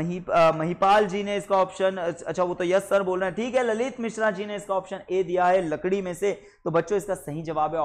महिपाल जी ने इसका ऑप्शन, अच्छा वो तो यस सर बोल रहे हैं। ठीक है, ललित मिश्रा जी ने इसका ऑप्शन ए दिया है, लकड़ी में से। तो बच्चों इसका सही जवाब है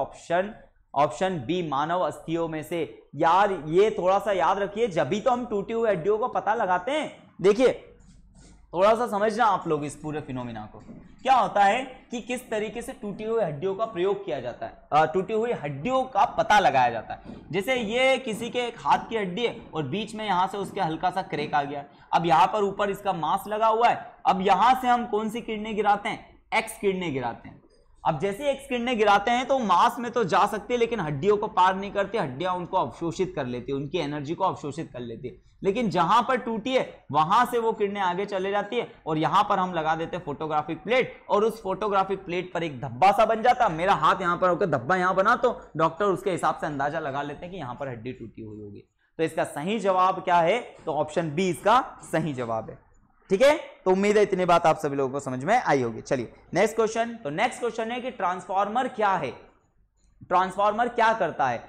ऑप्शन बी, मानव अस्थियों में से। यार ये थोड़ा सा याद रखिए, जब भी तो हम टूटी हुई हड्डियों को पता लगाते हैं। देखिए थोड़ा सा समझना आप लोग इस पूरे फिनोमिना को। क्या होता है कि किस तरीके से टूटी हुई हड्डियों का प्रयोग किया जाता है, टूटी हुई हड्डियों का पता लगाया जाता है। जैसे ये किसी के एक हाथ की हड्डी है और बीच में यहां से उसके हल्का सा क्रैक आ गया। अब यहां पर ऊपर इसका मांस लगा हुआ है। अब यहां से हम कौन सी किरणें गिराते हैं? एक्स किरणें गिराते हैं। अब जैसे एक्स किरणें गिराते हैं तो मांस में तो जा सकती है, लेकिन हड्डियों को पार नहीं करती। हड्डियां उनको अवशोषित कर लेती है, उनकी एनर्जी को अवशोषित कर लेती है। लेकिन जहां पर टूटी है वहां से वो किरणें आगे चले जाती है और यहां पर हम लगा देते हैं फोटोग्राफिक प्लेट, और उस फोटोग्राफिक प्लेट पर एक धब्बा सा बन जाता है। मेरा हाथ यहां पर होकर धब्बा यहां बना, तो डॉक्टर उसके हिसाब से अंदाजा लगा लेते हैं कि यहां पर हड्डी टूटी हुई होगी। तो इसका सही जवाब क्या है? तो ऑप्शन बी इसका सही जवाब है। ठीक है, तो उम्मीद है इतनी बात आप सभी लोगों को समझ में आई होगी। चलिए नेक्स्ट क्वेश्चन। तो नेक्स्ट क्वेश्चन है कि ट्रांसफार्मर क्या है? ट्रांसफार्मर क्या करता है?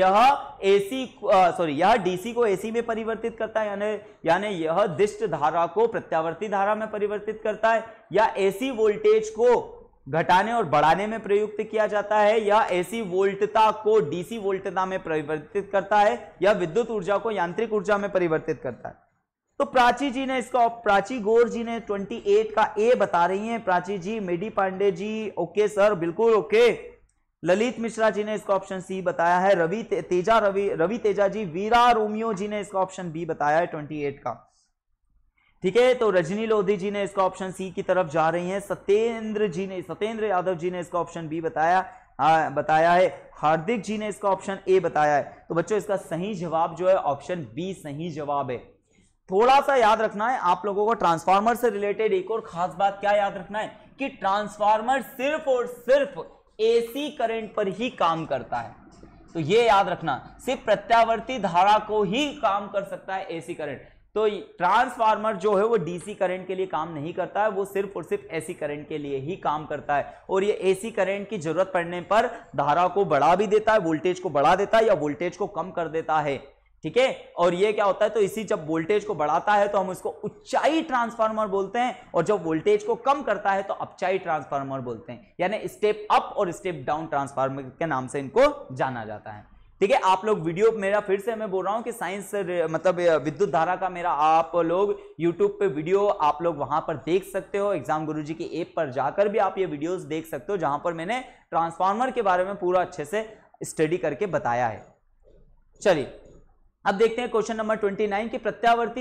यह डीसी को एसी में परिवर्तित करता है, यानी यह दिष्ट धारा को प्रत्यावर्ती धारा में परिवर्तित करता है, या एसी वोल्टेज को घटाने और बढ़ाने में प्रयुक्त किया जाता है, या एसी वोल्टता को डीसी वोल्टता में परिवर्तित करता है, या विद्युत ऊर्जा को यांत्रिक ऊर्जा में परिवर्तित करता है। तो प्राची गौर जी ने 28 का ए बता रही हैं। प्राची जी, मेडी पांडे जी ओके सर, बिल्कुल ओके। ललित मिश्रा जी ने इसका ऑप्शन सी बताया है। रवि तेजा जी, वीरा रोमियो जी ने इसका ऑप्शन बी बताया है 28 का। ठीक है, तो रजनी लोधी जी ने इसका ऑप्शन सी की तरफ जा रही हैं। सत्येंद्र यादव जी ने इसका ऑप्शन बी बताया है। हार्दिक जी ने इसका ऑप्शन ए बताया है। तो बच्चों इसका सही जवाब जो है ऑप्शन बी सही जवाब है। थोड़ा सा याद रखना है आप लोगों को ट्रांसफार्मर से रिलेटेड एक और खास बात क्या याद रखना है कि ट्रांसफार्मर सिर्फ और सिर्फ एसी करंट पर ही काम करता है। तो ये याद रखना, सिर्फ प्रत्यावर्ती धारा को ही काम कर सकता है एसी करंट। तो ट्रांसफार्मर जो है वो डीसी करंट के लिए काम नहीं करता है, वो सिर्फ और सिर्फ एसी करंट के लिए ही काम करता है। और ये एसी करंट की जरूरत पड़ने पर धारा को बढ़ा भी देता है, वोल्टेज को बढ़ा देता है या वोल्टेज को कम कर देता है। ठीक है, और ये क्या होता है, तो इसी जब वोल्टेज को बढ़ाता है तो हम उसको उच्चाई ट्रांसफार्मर बोलते हैं, और जब वोल्टेज को कम करता है तो अपचाई ट्रांसफार्मर बोलते हैं, यानी स्टेप अप और स्टेप डाउन ट्रांसफार्मर के नाम से इनको जाना जाता है। ठीक है, आप लोग वीडियो मेरा फिर से मैं बोल रहा हूं कि साइंस मतलब विद्युत धारा का मेरा आप लोग यूट्यूब पे वीडियो आप लोग वहां पर देख सकते हो। एग्जाम गुरुजी की ऐप पर जाकर भी आप ये वीडियोस देख सकते हो, जहां पर मैंने ट्रांसफार्मर के बारे में पूरा अच्छे से स्टडी करके बताया है। चलिए अब देखते हैं क्वेश्चन नंबर 29 कि प्रत्यावर्ती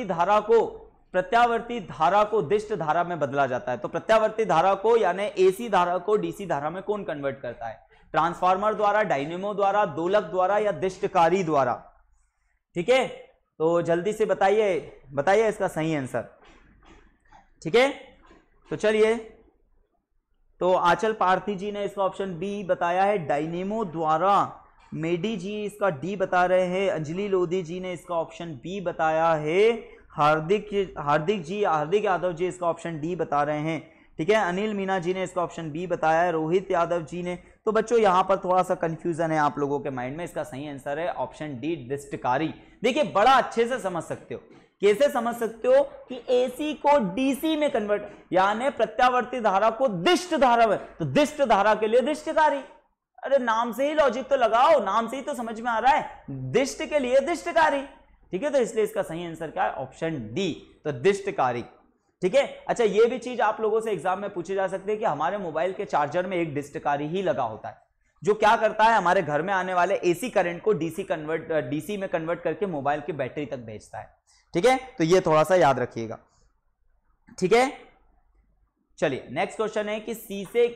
धारा को दिष्ट धारा में बदला जाता है। तो प्रत्यावर्ती धारा को यानी एसी धारा को डीसी धारा में कौन कन्वर्ट करता है? ट्रांसफार्मर द्वारा, डायनेमो द्वारा, दोलक द्वारा या दिष्टकारी द्वारा? ठीक है, तो जल्दी से बताइए इसका सही आंसर। ठीक है, तो चलिए, तो आंचल पार्थी जी ने इसका ऑप्शन बी बताया है, डायनेमो द्वारा। मेडी जी इसका डी बता रहे हैं। अंजलि लोधी जी ने इसका ऑप्शन बी बताया है। हार्दिक यादव जी इसका ऑप्शन डी बता रहे हैं। ठीक है, अनिल मीना जी ने इसका ऑप्शन बी बताया है। रोहित यादव जी ने, तो बच्चों यहां पर थोड़ा सा कंफ्यूजन है आप लोगों के माइंड में। इसका सही आंसर है ऑप्शन डी, दिष्टकारी। देखिए, बड़ा अच्छे से समझ सकते हो। कैसे समझ सकते हो कि एसी को डीसी में कन्वर्ट, यानी प्रत्यावर्ती धारा को दिष्ट धारा में, तो दिष्ट धारा के लिए दिष्टकारी। अरे नाम से ही लॉजिक तो लगाओ, नाम से ही तो समझ में आ रहा है, दिष्ट के लिए दिष्टकारी। ठीक है, तो इसलिए इसका सही आंसर क्या है? ऑप्शन डी, तो दिष्टकारी। ठीक है, अच्छा, ये भी चीज आप लोगों से एग्जाम में पूछी जा सकती है कि हमारे मोबाइल के चार्जर में एक दिष्टकारी ही लगा होता है, जो क्या करता है, हमारे घर में आने वाले एसी करंट को डीसी में कन्वर्ट करके मोबाइल की बैटरी तक भेजता है। ठीक है, तो ये थोड़ा सा याद रखिएगा। ठीक है, चलिए नेक्स्ट क्वेश्चन है कि सीसे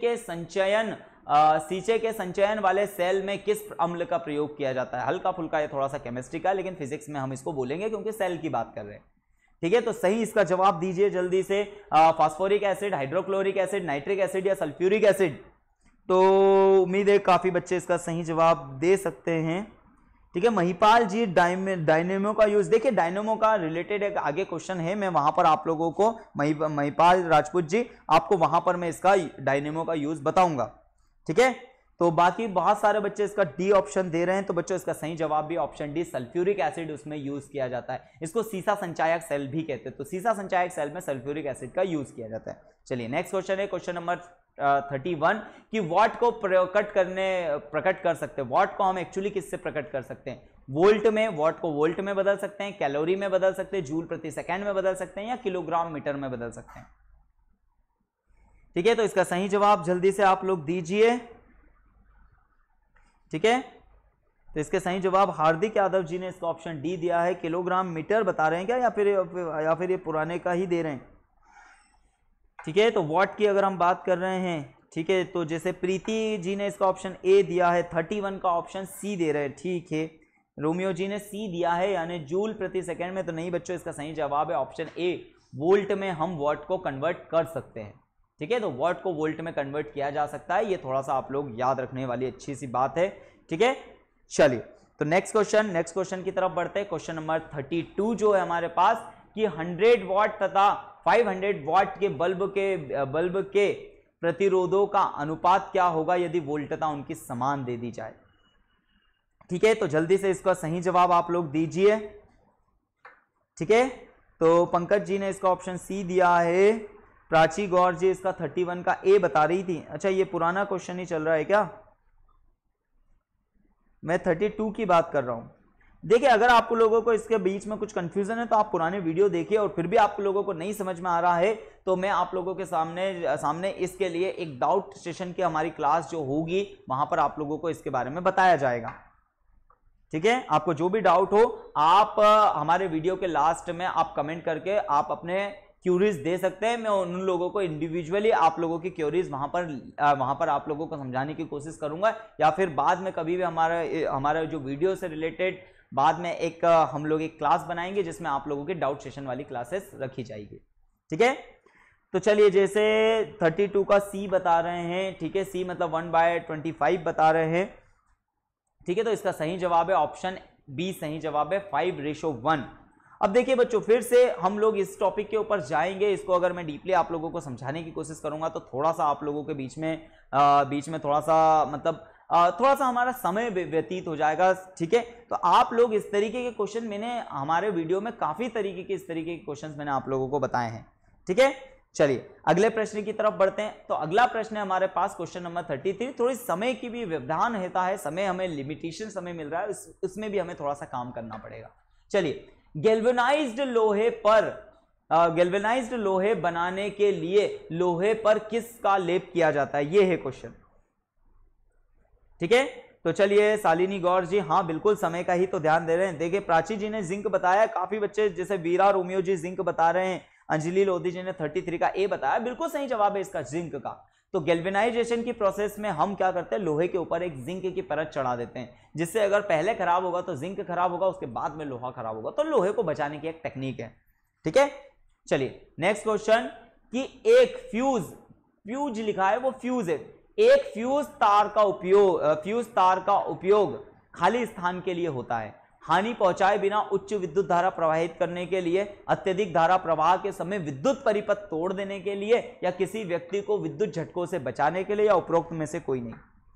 के संचयन वाले सेल में किस अम्ल का प्रयोग किया जाता है? हल्का फुल्का, ये थोड़ा सा केमिस्ट्री का, लेकिन फिजिक्स में हम इसको बोलेंगे क्योंकि सेल की बात कर रहे हैं। ठीक है, तो सही इसका जवाब दीजिए जल्दी से। Phosphoric acid, hydrochloric acid, nitric acid या सल्फ्यूरिक एसिड? तो उम्मीद है काफी बच्चे इसका सही जवाब दे सकते हैं। ठीक है, महिपाल जी, डायनेमो का यूज, देखिए डायनेमो का रिलेटेड एक आगे क्वेश्चन है, मैं वहां पर आप लोगों को, महिपाल राजपूत जी, आपको वहां पर मैं इसका डायनेमो का यूज बताऊंगा। ठीक है, तो बाकी बहुत सारे बच्चे इसका डी ऑप्शन दे रहे हैं, तो बच्चों इसका सही जवाब भी ऑप्शन डी, सल्फ्यूरिक एसिड उसमें यूज किया जाता है। इसको सीसा संचायक सेल भी कहते हैं, तो सीसा संचायक सेल में सल्फ्यूरिक एसिड का यूज किया जाता है। चलिए नेक्स्ट क्वेश्चन है, क्वेश्चन नंबर 31 कि वॉट को प्रकट कर सकते हैं। वॉट को हम एक्चुअली किससे प्रकट कर सकते हैं? वोल्ट में, वॉट को वोल्ट में बदल सकते हैं, कैलोरी में बदल सकते हैं, जूल प्रति सेकंड में बदल सकते हैं, या किलोग्राम मीटर में बदल सकते हैं। ठीक है, तो इसका सही जवाब जल्दी से आप लोग दीजिए। ठीक है, तो इसके सही जवाब हार्दिक यादव जी ने इसका ऑप्शन डी दिया है। किलोग्राम मीटर बता रहे हैं क्या, या फिर ये पुराने का ही दे रहे हैं? ठीक है, तो वॉट की अगर हम बात कर रहे हैं, ठीक है, तो जैसे प्रीति जी ने इसका ऑप्शन ए दिया है, 31 का ऑप्शन सी दे रहे हैं। ठीक है, रोमियो जी ने सी दिया है, यानी जूल प्रति सेकंड में, तो नहीं बच्चों, इसका सही जवाब है ऑप्शन ए, वोल्ट में हम वॉट को कन्वर्ट कर सकते हैं। ठीक है, तो वॉट को वोल्ट में कन्वर्ट किया जा सकता है, ये थोड़ा सा आप लोग याद रखने वाली अच्छी सी बात है। ठीक है, चलिए, तो नेक्स्ट क्वेश्चन की तरफ बढ़ते हैं। क्वेश्चन नंबर 32 जो है हमारे पास कि 100 वॉट तथा 500 वॉट के बल्ब के प्रतिरोधों का अनुपात क्या होगा यदि वोल्टता उनकी समान दे दी जाए? ठीक है, तो जल्दी से इसका सही जवाब आप लोग दीजिए। ठीक है, तो पंकज जी ने इसका ऑप्शन सी दिया है। प्राची गौर जी इसका 31 का ए बता रही थी। अच्छा, ये पुराना क्वेश्चन ही चल रहा है क्या? मैं 32 की बात कर रहा हूं। देखिए, अगर आप लोगों को इसके बीच में कुछ कंफ्यूजन है तो आप पुराने वीडियो देखिए, और फिर भी आप लोगों को नहीं समझ में आ रहा है तो मैं आप लोगों के सामने इसके लिए एक डाउट सेशन की हमारी क्लास जो होगी, वहां पर आप लोगों को इसके बारे में बताया जाएगा। ठीक है, आपको जो भी डाउट हो आप हमारे वीडियो के लास्ट में आप कमेंट करके आप अपने क्यूरीज दे सकते हैं। मैं उन लोगों को इंडिविजुअली आप लोगों की क्यूरीज वहां पर आप लोगों को समझाने की कोशिश करूंगा, या फिर बाद में कभी भी हमारा जो वीडियो से रिलेटेड बाद में हम लोग एक क्लास बनाएंगे जिसमें आप लोगों की डाउट सेशन वाली क्लासेस रखी जाएगी। ठीक है, तो चलिए, जैसे 32 का सी बता रहे हैं। ठीक है, सी मतलब 1/25 बता रहे हैं। ठीक है, तो इसका सही जवाब है ऑप्शन बी, सही जवाब है 5:1। अब देखिए बच्चों, फिर से हम लोग इस टॉपिक के ऊपर जाएंगे। इसको अगर मैं डीपली आप लोगों को समझाने की कोशिश करूंगा तो थोड़ा सा आप लोगों के बीच में थोड़ा सा मतलब थोड़ा सा हमारा समय व्यतीत हो जाएगा। ठीक है, तो आप लोग इस तरीके के क्वेश्चन मैंने हमारे वीडियो में काफी तरीके के इस तरीके के क्वेश्चन मैंने आप लोगों को बताए हैं। ठीक है, चलिए अगले प्रश्न की तरफ बढ़ते हैं। तो अगला प्रश्न है हमारे पास क्वेश्चन नंबर 33। थोड़ी समय की भी व्यवधान होता है, समय हमें लिमिटेशन समय मिल रहा है, उसमें भी हमें थोड़ा सा काम करना पड़ेगा। चलिए, गैल्वेनाइज्ड लोहे बनाने के लिए लोहे पर किसका लेप किया जाता है? ये है क्वेश्चन। ठीक है, तो चलिए, शालिनी गौर जी, हाँ बिल्कुल समय का ही तो ध्यान दे रहे हैं। देखिए, प्राची जी ने जिंक बताया, काफी बच्चे जैसे वीरा रोमियो जी जिंक बता रहे हैं। अंजलि लोधी जी ने 33 का ए बताया, बिल्कुल सही जवाब है इसका जिंक का। तो गैल्वेनाइजेशन की प्रोसेस में हम क्या करते हैं, लोहे के ऊपर एक जिंक की परत चढ़ा देते हैं, जिससे अगर पहले खराब होगा तो जिंक खराब होगा, उसके बाद में लोहा खराब होगा, तो लोहे को बचाने की एक टेक्निक है। ठीक है, चलिए नेक्स्ट क्वेश्चन कि एक फ्यूज लिखा है, वो फ्यूज है, एक फ्यूज तार का उपयोग खाली स्थान के लिए होता है, हानि पहुंचाए बिना उच्च विद्युत धारा प्रवाहित करने के लिए, अत्यधिक धारा प्रवाह के समय विद्युत परिपथ तोड़ देने के लिए, या किसी व्यक्ति को विद्युत झटकों से बचाने के लिए, या उपरोक्त में से कोई नहीं।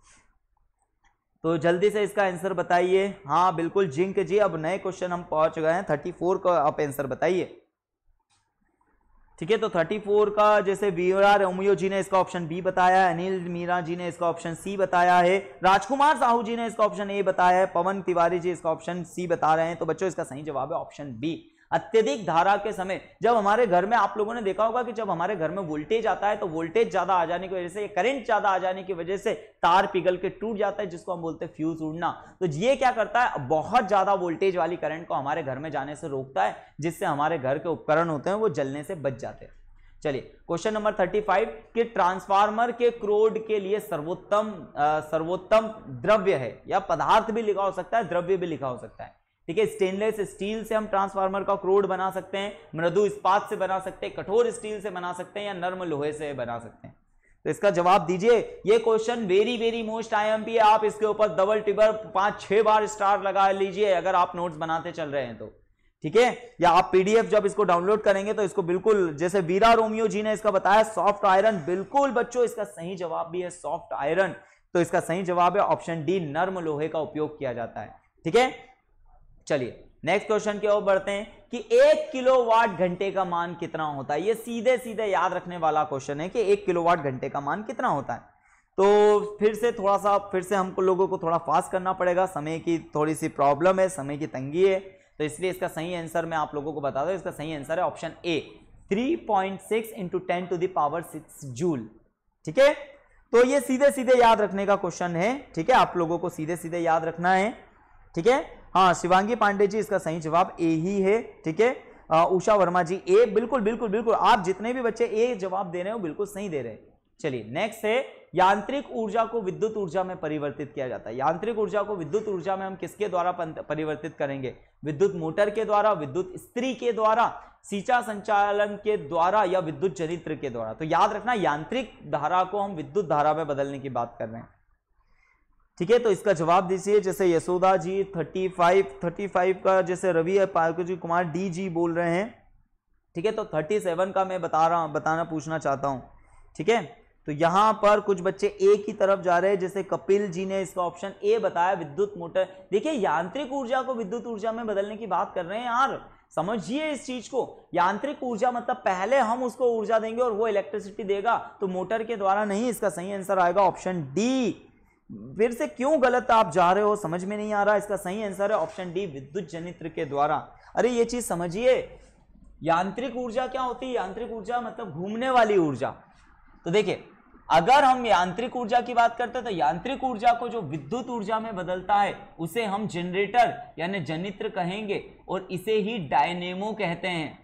तो जल्दी से इसका आंसर बताइए। हाँ बिल्कुल जिंक जी, अब नए क्वेश्चन हम पहुंच गए हैं 34 का, आप आंसर बताइए। ठीक है, तो 34 का जैसे वीरा रोमियो जी ने इसका ऑप्शन बी बताया है, अनिल मीरा जी ने इसका ऑप्शन सी बताया है, राजकुमार साहू जी ने इसका ऑप्शन ए बताया है, पवन तिवारी जी इसका ऑप्शन सी बता रहे हैं। तो बच्चों इसका सही जवाब है ऑप्शन बी। अत्यधिक धारा के समय, जब हमारे घर में, आप लोगों ने देखा होगा कि जब हमारे घर में वोल्टेज आता है तो वोल्टेज ज्यादा आ जाने की वजह से, करंट ज्यादा आ जाने की वजह से तार पिघल के टूट जाता है, जिसको हम बोलते हैं फ्यूज उड़ना। तो ये क्या करता है, बहुत ज्यादा वोल्टेज वाली करंट को हमारे घर में जाने से रोकता है, जिससे हमारे घर के उपकरण होते हैं वो जलने से बच जाते हैं। चलिए क्वेश्चन नंबर 35 कि ट्रांसफार्मर के क्रोड के लिए सर्वोत्तम द्रव्य है, या पदार्थ भी लिखा हो सकता है, द्रव्य भी लिखा हो सकता है। ठीक है, स्टेनलेस स्टील से हम ट्रांसफार्मर का क्रोड बना सकते हैं, मृदु इस्पात से बना सकते हैं, कठोर स्टील से बना सकते हैं, या नर्म लोहे से बना सकते हैं। तो इसका जवाब दीजिए। ये क्वेश्चन वेरी मोस्ट आईएमपी है, आप इसके ऊपर डबल टिबर 5-6 बार स्टार लगा लीजिए अगर आप नोट्स बनाते चल रहे हैं तो। ठीक है, या आप पीडीएफ जब इसको डाउनलोड करेंगे तो इसको बिल्कुल, जैसे वीरा रोमियो जी ने इसका बताया सॉफ्ट आयरन, बिल्कुल बच्चों इसका सही जवाब भी है सॉफ्ट आयरन। तो इसका सही जवाब है ऑप्शन डी, नर्म लोहे का उपयोग किया जाता है। ठीक है, चलिए नेक्स्ट क्वेश्चन की ओर बढ़ते हैं कि 1 किलोवाट घंटे का मान कितना होता है। ये सीधे सीधे याद रखने वाला क्वेश्चन है कि 1 किलोवाट घंटे का मान कितना होता है। तो फिर से हमको लोगों को थोड़ा फास्ट करना पड़ेगा, समय की थोड़ी सी प्रॉब्लम है, समय की तंगी है, तो इसलिए इसका सही आंसर मैं आप लोगों को बता दूं। इसका सही आंसर है ऑप्शन ए, 3.6 × 10⁻⁶ जूल। ठीक है, तो ये सीधे सीधे याद रखने का क्वेश्चन है। ठीक है, आप लोगों को सीधे सीधे याद रखना है। ठीक है, हाँ शिवांगी पांडे जी इसका सही जवाब ए ही है। ठीक है, उषा वर्मा जी ए, बिल्कुल आप जितने भी बच्चे ए जवाब दे रहे हो बिल्कुल सही दे रहे हैं। चलिए नेक्स्ट है, यांत्रिक ऊर्जा को विद्युत ऊर्जा में परिवर्तित किया जाता है। यांत्रिक ऊर्जा को विद्युत ऊर्जा में हम किसके द्वारा परिवर्तित करेंगे, विद्युत मोटर के द्वारा, विद्युत इस्त्री के द्वारा, सिंचा संचालन के द्वारा, या विद्युत जनित्र के द्वारा। तो याद रखना यांत्रिक धारा को हम विद्युत धारा में बदलने की बात कर रहे हैं। ठीक है, तो इसका जवाब दीजिए। जैसे यशोदा जी 35 का, जैसे रवि जी कुमार डी जी बोल रहे हैं। ठीक है, तो 37 का मैं बताना पूछना चाहता हूं। ठीक है, तो यहां पर कुछ बच्चे ए की तरफ जा रहे हैं, जैसे कपिल जी ने इसका ऑप्शन ए बताया, विद्युत मोटर। देखिए यांत्रिक ऊर्जा को विद्युत ऊर्जा में बदलने की बात कर रहे हैं यार, समझिए इस चीज को। यांत्रिक ऊर्जा मतलब पहले हम उसको ऊर्जा देंगे और वो इलेक्ट्रिसिटी देगा, तो मोटर के द्वारा नहीं। इसका सही आंसर आएगा ऑप्शन डी। फिर से क्यों गलत आप जा रहे हो, समझ में नहीं आ रहा। इसका सही आंसर है ऑप्शन डी, विद्युत जनित्र के द्वारा। अरे ये चीज समझिए, यांत्रिक ऊर्जा क्या होती है, यांत्रिक ऊर्जा मतलब घूमने वाली ऊर्जा। तो देखिए अगर हम यांत्रिक ऊर्जा की बात करते हैं तो यांत्रिक ऊर्जा को जो विद्युत ऊर्जा में बदलता है उसे हम जनरेटर यानी जनित्र कहेंगे, और इसे ही डायनेमो कहते हैं।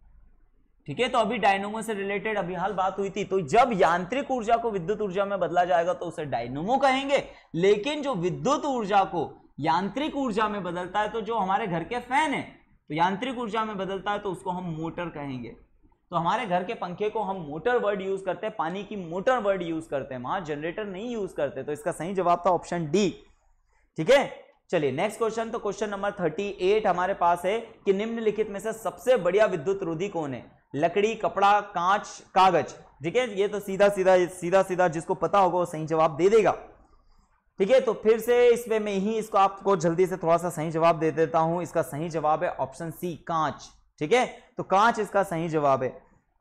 ठीक है, तो अभी डायनेमो से रिलेटेड अभी हाल बात हुई थी। तो जब यांत्रिक ऊर्जा को विद्युत ऊर्जा में बदला जाएगा तो उसे डायनेमो कहेंगे, लेकिन जो विद्युत ऊर्जा को यांत्रिक ऊर्जा में बदलता है, तो जो हमारे घर के फैन है तो यांत्रिक ऊर्जा में बदलता है तो उसको हम मोटर कहेंगे। तो हमारे घर के पंखे को हम मोटर वर्ड यूज करते हैं, पानी की मोटर वर्ड यूज करते हैं, वहां जनरेटर नहीं यूज करते। तो इसका सही जवाब था ऑप्शन डी। ठीक है, चलिए नेक्स्ट क्वेश्चन। तो क्वेश्चन नंबर 38 हमारे पास है कि निम्नलिखित में से सबसे बढ़िया विद्युत रोधी कौन है, लकड़ी, कपड़ा, कांच, कागज। ठीक है, ये तो सीधा जिसको पता होगा वो सही जवाब दे देगा। ठीक है, तो फिर से इसमें मैं ही इसको आपको जल्दी से थोड़ा सा सही जवाब दे देता हूं। इसका सही जवाब है ऑप्शन सी, कांच। ठीक है, तो कांच इसका सही जवाब है।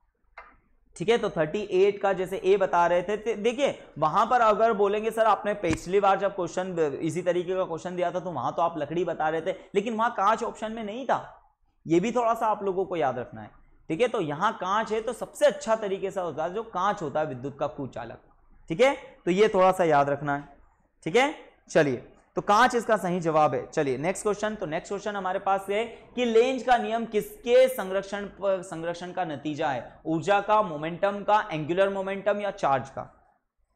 ठीक है, तो 38 का जैसे ए बता रहे थे, देखिए वहां पर अगर बोलेंगे सर आपने पिछली बार जब क्वेश्चन इसी तरीके का क्वेश्चन दिया था तो वहां तो आप लकड़ी बता रहे थे, लेकिन वहां कांच ऑप्शन में नहीं था। ये भी थोड़ा सा आप लोगों को याद रखना है। ठीक है, तो यहां कांच है, तो सबसे अच्छा तरीके से होता है जो कांच होता है विद्युत का कुचालक। ठीक है, तो ये थोड़ा सा याद रखना है। ठीक है, चलिए तो कांच इसका सही जवाब है। चलिए नेक्स्ट क्वेश्चन। तो नेक्स्ट क्वेश्चन हमारे पास है कि लेंज का नियम किसके संरक्षण का नतीजा है, ऊर्जा का, मोमेंटम का, एंगुलर मोमेंटम या चार्ज का।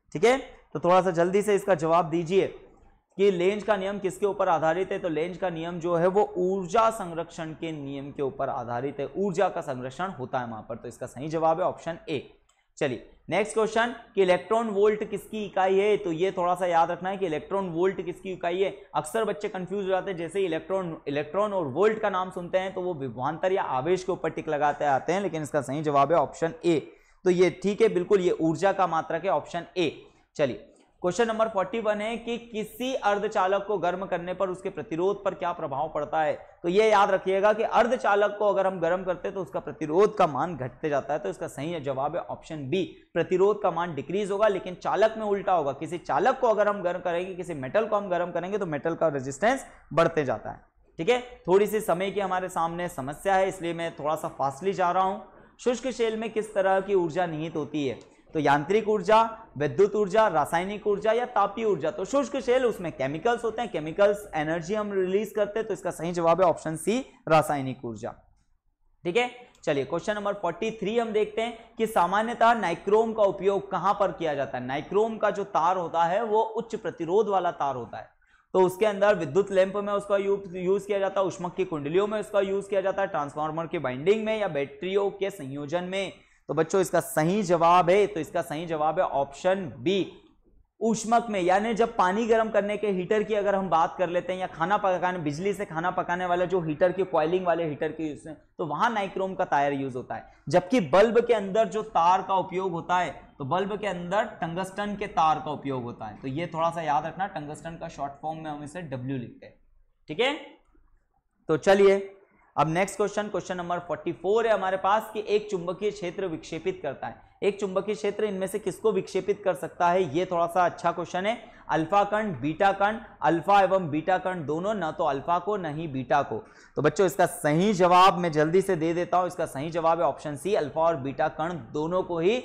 ठीक है, तो थोड़ा सा जल्दी से इसका जवाब दीजिए कि लेंज का नियम किसके ऊपर आधारित है। तो लेंज का नियम जो है वो ऊर्जा संरक्षण के नियम के ऊपर आधारित है, ऊर्जा का संरक्षण होता है वहां पर। तो इसका सही जवाब है ऑप्शन ए। चलिए नेक्स्ट क्वेश्चन कि इलेक्ट्रॉन वोल्ट किसकी इकाई है। तो ये थोड़ा सा याद रखना है कि इलेक्ट्रॉन वोल्ट किसकी इकाई है। अक्सर बच्चे कंफ्यूज हो जाते हैं, जैसे इलेक्ट्रॉन और वोल्ट का नाम सुनते हैं तो वो विभवांतर या आवेश के ऊपर टिक लगाते आते हैं, लेकिन इसका सही जवाब है ऑप्शन ए। तो ये ठीक है, बिल्कुल ये ऊर्जा का मात्रक है, ऑप्शन ए। चलिए क्वेश्चन नंबर 41 है कि किसी अर्धचालक को गर्म करने पर उसके प्रतिरोध पर क्या प्रभाव पड़ता है। तो ये याद रखिएगा कि अर्धचालक को अगर हम गर्म करते हैं तो उसका प्रतिरोध का मान घटते जाता है। तो इसका सही जवाब है ऑप्शन बी, प्रतिरोध का मान डिक्रीज होगा, लेकिन चालक में उल्टा होगा। किसी चालक को अगर हम गर्म करेंगे, किसी मेटल को हम गर्म करेंगे तो मेटल का रेजिस्टेंस बढ़ते जाता है। ठीक है, थोड़ी सी समय की हमारे सामने समस्या है, इसलिए मैं थोड़ा सा फास्टली जा रहा हूं। शुष्क शेल में किस तरह की ऊर्जा निहित होती है। तो यांत्रिक ऊर्जा, विद्युत ऊर्जा, रासायनिक ऊर्जा या तापीय ऊर्जा। तो शुष्क शेल उसमें केमिकल्स होते हैं, केमिकल्स एनर्जी हम रिलीज करते हैं। तो इसका सही जवाब है ऑप्शन सी, रासायनिक ऊर्जा। ठीक है, चलिए क्वेश्चन नंबर 43 हम देखते हैं कि सामान्यतः नाइक्रोम का उपयोग कहां पर किया जाता है। नाइक्रोम का जो तार होता है वो उच्च प्रतिरोध वाला तार होता है, तो उसके अंदर विद्युत लैंप में उसका यूज किया जाता है, उष्मक की कुंडलियों में उसका यूज किया जाता है, ट्रांसफार्मर की बाइंडिंग में या बैटरियों के संयोजन में। तो बच्चों इसका सही जवाब है, तो इसका सही जवाब है ऑप्शन बी, ऊष्मक में। यानी जब पानी गर्म करने के हीटर की अगर हम बात कर लेते हैं, या खाना पकाने, बिजली से खाना पकाने वाला जो हीटर की कॉइलिंग वाले हीटर की, तो वहां नाइक्रोम का तार यूज होता है। जबकि बल्ब के अंदर जो तार का उपयोग होता है, तो बल्ब के अंदर टंगस्टन के तार का उपयोग होता है। तो ये थोड़ा सा याद रखना, टंगस्टन का शॉर्ट फॉर्म में हम इसे डब्ल्यू लिखते हैं। ठीक है, तो चलिए अब नेक्स्ट क्वेश्चन नंबर 44 है हमारे पास कि एक चुंबकीय क्षेत्र विक्षेपित करता है। एक चुंबकीय क्षेत्र इनमें से किसको विक्षेपित कर सकता है। ये थोड़ा सा अच्छा क्वेश्चन है। अल्फा कण, बीटा कण, अल्फा एवं बीटा कण दोनों, न तो अल्फा को न ही बीटा को। तो बच्चों इसका सही जवाब मैं जल्दी से दे देता हूं। इसका सही जवाब है ऑप्शन सी, अल्फा और बीटा कण दोनों को ही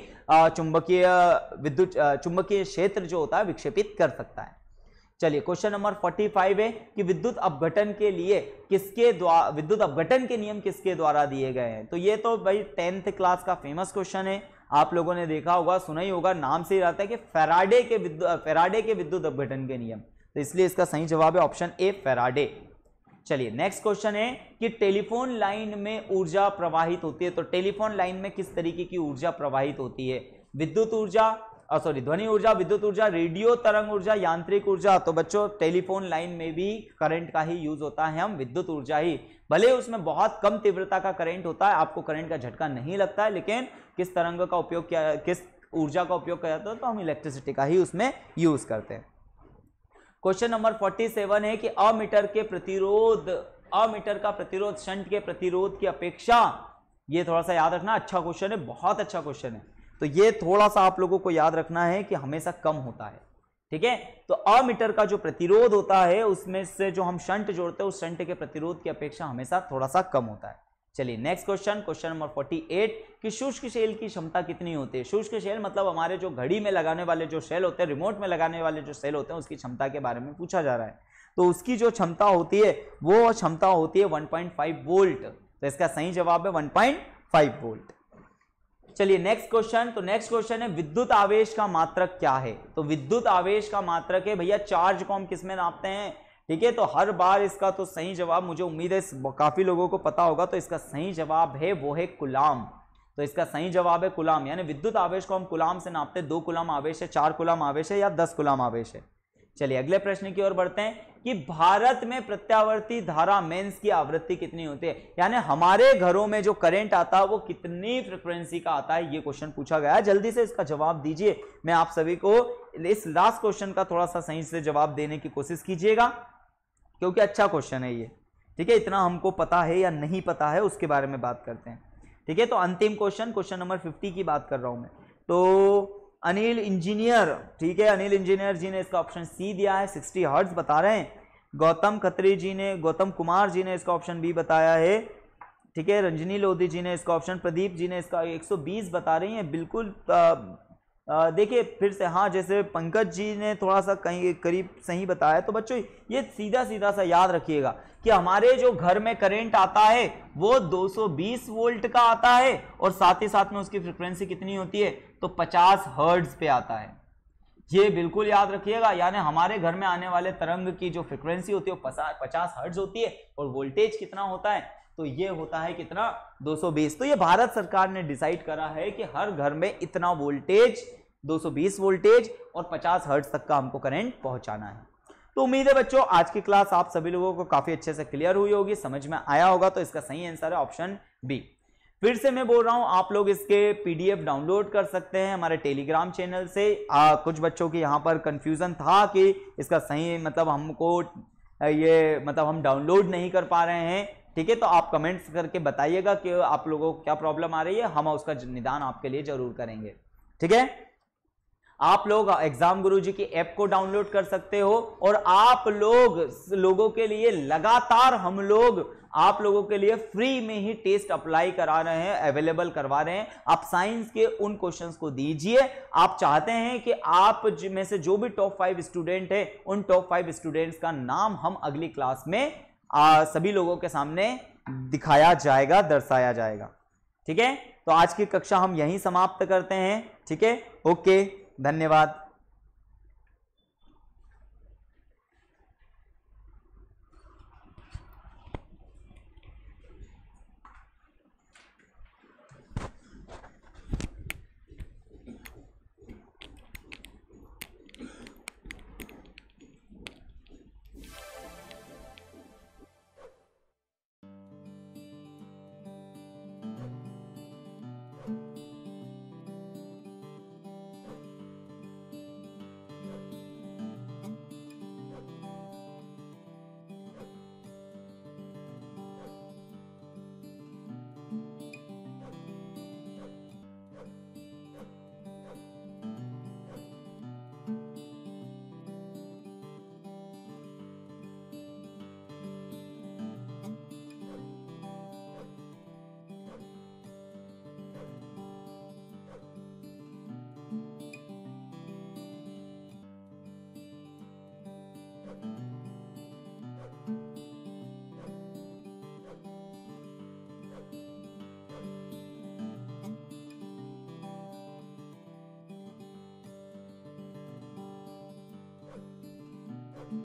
चुंबकीय क्षेत्र जो होता है विक्षेपित कर सकता है। चलिए क्वेश्चन नंबर 45 है कि विद्युत अपघटन के लिए विद्युत अपघटन के नियम किसके द्वारा दिए गए हैं। तो ये तो भाई 10th क्लास का फेमस क्वेश्चन है, आप लोगों ने देखा होगा, सुना ही होगा, नाम से ही रहता है कि फैराडे के विद्युत अपघटन के नियम। तो इसलिए इसका सही जवाब है ऑप्शन ए, फैराडे। चलिए नेक्स्ट क्वेश्चन है कि टेलीफोन लाइन में ऊर्जा प्रवाहित होती है। तो टेलीफोन लाइन में किस तरीके की ऊर्जा प्रवाहित होती है। विद्युत ऊर्जा, ध्वनि ऊर्जा, विद्युत ऊर्जा, रेडियो तरंग ऊर्जा, यांत्रिक ऊर्जा। तो बच्चों टेलीफोन लाइन में भी करंट का ही यूज होता है, हम विद्युत ऊर्जा ही, भले उसमें बहुत कम तीव्रता का करंट होता है, आपको करंट का झटका नहीं लगता है, लेकिन किस तरंग का उपयोग किया, किस ऊर्जा का उपयोग किया जाता है, तो हम इलेक्ट्रिसिटी का ही उसमें यूज करते हैं। क्वेश्चन नंबर 47 है कि अमीटर का प्रतिरोध शंट के प्रतिरोध की अपेक्षा, ये थोड़ा सा याद रखना, अच्छा क्वेश्चन है, बहुत अच्छा क्वेश्चन है। तो ये थोड़ा सा आप लोगों को याद रखना है कि हमेशा कम होता है। ठीक है, तो अमीटर का जो प्रतिरोध होता है उसमें से जो हम शंट जोड़ते हैं, उस शंट के प्रतिरोध की अपेक्षा हमेशा थोड़ा सा कम होता है। चलिए नेक्स्ट क्वेश्चन नंबर 48 कि शुष्क शेल की क्षमता कितनी होती है। शुष्क शेल मतलब हमारे जो घड़ी में लगाने वाले जो शेल होते हैं, रिमोट में लगाने वाले जो शेल होते हैं, उसकी क्षमता के बारे में पूछा जा रहा है। तो उसकी जो क्षमता होती है वो क्षमता होती है 1.5 वोल्ट। तो इसका सही जवाब है 1.5 वोल्ट। चलिए नेक्स्ट क्वेश्चन, तो नेक्स्ट क्वेश्चन है विद्युत आवेश का मात्रक क्या है। तो विद्युत आवेश का मात्रक है भैया चार्ज को हम किस में नापते हैं। ठीक है, तो हर बार इसका तो सही जवाब, मुझे उम्मीद है काफी लोगों को पता होगा, तो इसका सही जवाब है वो है कूलाम। तो इसका सही जवाब है कूलाम, यानी विद्युत आवेश को हम कूलाम से नापते हैं। 2 कूलाम आवेश है, 4 कूलाम आवेश है या 10 कूलाम आवेश है। चलिए अगले प्रश्न की ओर बढ़ते हैं कि भारत में प्रत्यावर्ती धारा मेंस की आवृत्ति कितनी होती है। यानी हमारे घरों में जो करंट आता है वो कितनी फ्रीक्वेंसी का आता है, ये क्वेश्चन पूछा गया है। जल्दी से इसका जवाब दीजिए। मैं आप सभी को इस लास्ट क्वेश्चन का थोड़ा सा सही से जवाब देने की कोशिश कीजिएगा, क्योंकि अच्छा क्वेश्चन है ये। ठीक है, इतना हमको पता है या नहीं पता है उसके बारे में बात करते हैं। ठीक है, तो अंतिम क्वेश्चन नंबर 50 की बात कर रहा हूं मैं। तो अनिल इंजीनियर, ठीक है, अनिल इंजीनियर जी ने इसका ऑप्शन सी दिया है, 60 हर्ट्ज बता रहे हैं। गौतम कुमार जी ने इसका ऑप्शन बी बताया है। ठीक है, रंजनी लोधी जी ने इसका ऑप्शन, प्रदीप जी ने इसका 120 बता रही हैं। बिल्कुल देखिए फिर से, हाँ, जैसे पंकज जी ने थोड़ा सा कहीं करीब सही बताया। तो बच्चों ये सीधा सा याद रखिएगा कि हमारे जो घर में करंट आता है वो 220 वोल्ट का आता है, और साथ ही साथ में उसकी फ्रीक्वेंसी कितनी होती है, तो 50 हर्ट्ज पे आता है। ये बिल्कुल याद रखिएगा, यानी हमारे घर में आने वाले तरंग की जो फ्रीक्वेंसी होती है वो 50 हर्ट्ज होती है, और वोल्टेज कितना होता है, तो ये होता है कितना, 220। तो ये भारत सरकार ने डिसाइड करा है कि हर घर में इतना वोल्टेज, 220 वोल्टेज और 50 हर्ट्ज तक का हमको करंट पहुंचाना है। तो उम्मीद है बच्चों आज की क्लास आप सभी लोगों को काफी अच्छे से क्लियर हुई होगी, समझ में आया होगा। तो इसका सही आंसर है ऑप्शन बी। फिर से मैं बोल रहा हूं, आप लोग इसके पीडीएफ डाउनलोड कर सकते हैं हमारे टेलीग्राम चैनल से। कुछ बच्चों की यहां पर कंफ्यूजन था कि इसका सही मतलब हमको ये मतलब हम डाउनलोड नहीं कर पा रहे हैं, ठीक है। तो आप कमेंट्स करके बताइएगा कि आप लोगों को क्या प्रॉब्लम आ रही है, हम उसका निदान आपके लिए जरूर करेंगे, ठीक है। आप लोग एग्जाम गुरुजी की ऐप को डाउनलोड कर सकते हो, और आप लोगों के लिए लगातार हम लोग आप लोगों के लिए फ्री में ही टेस्ट अप्लाई करा रहे हैं, अवेलेबल करवा रहे हैं। आप साइंस के उन क्वेश्चंस को दीजिए। आप चाहते हैं कि आप में से जो भी टॉप 5 स्टूडेंट है, उन टॉप 5 स्टूडेंट्स का नाम हम अगली क्लास में सभी लोगों के सामने दिखाया जाएगा, दर्शाया जाएगा, ठीक है। तो आज की कक्षा हम यहीं समाप्त करते हैं, ठीक है। ओके, धन्यवाद।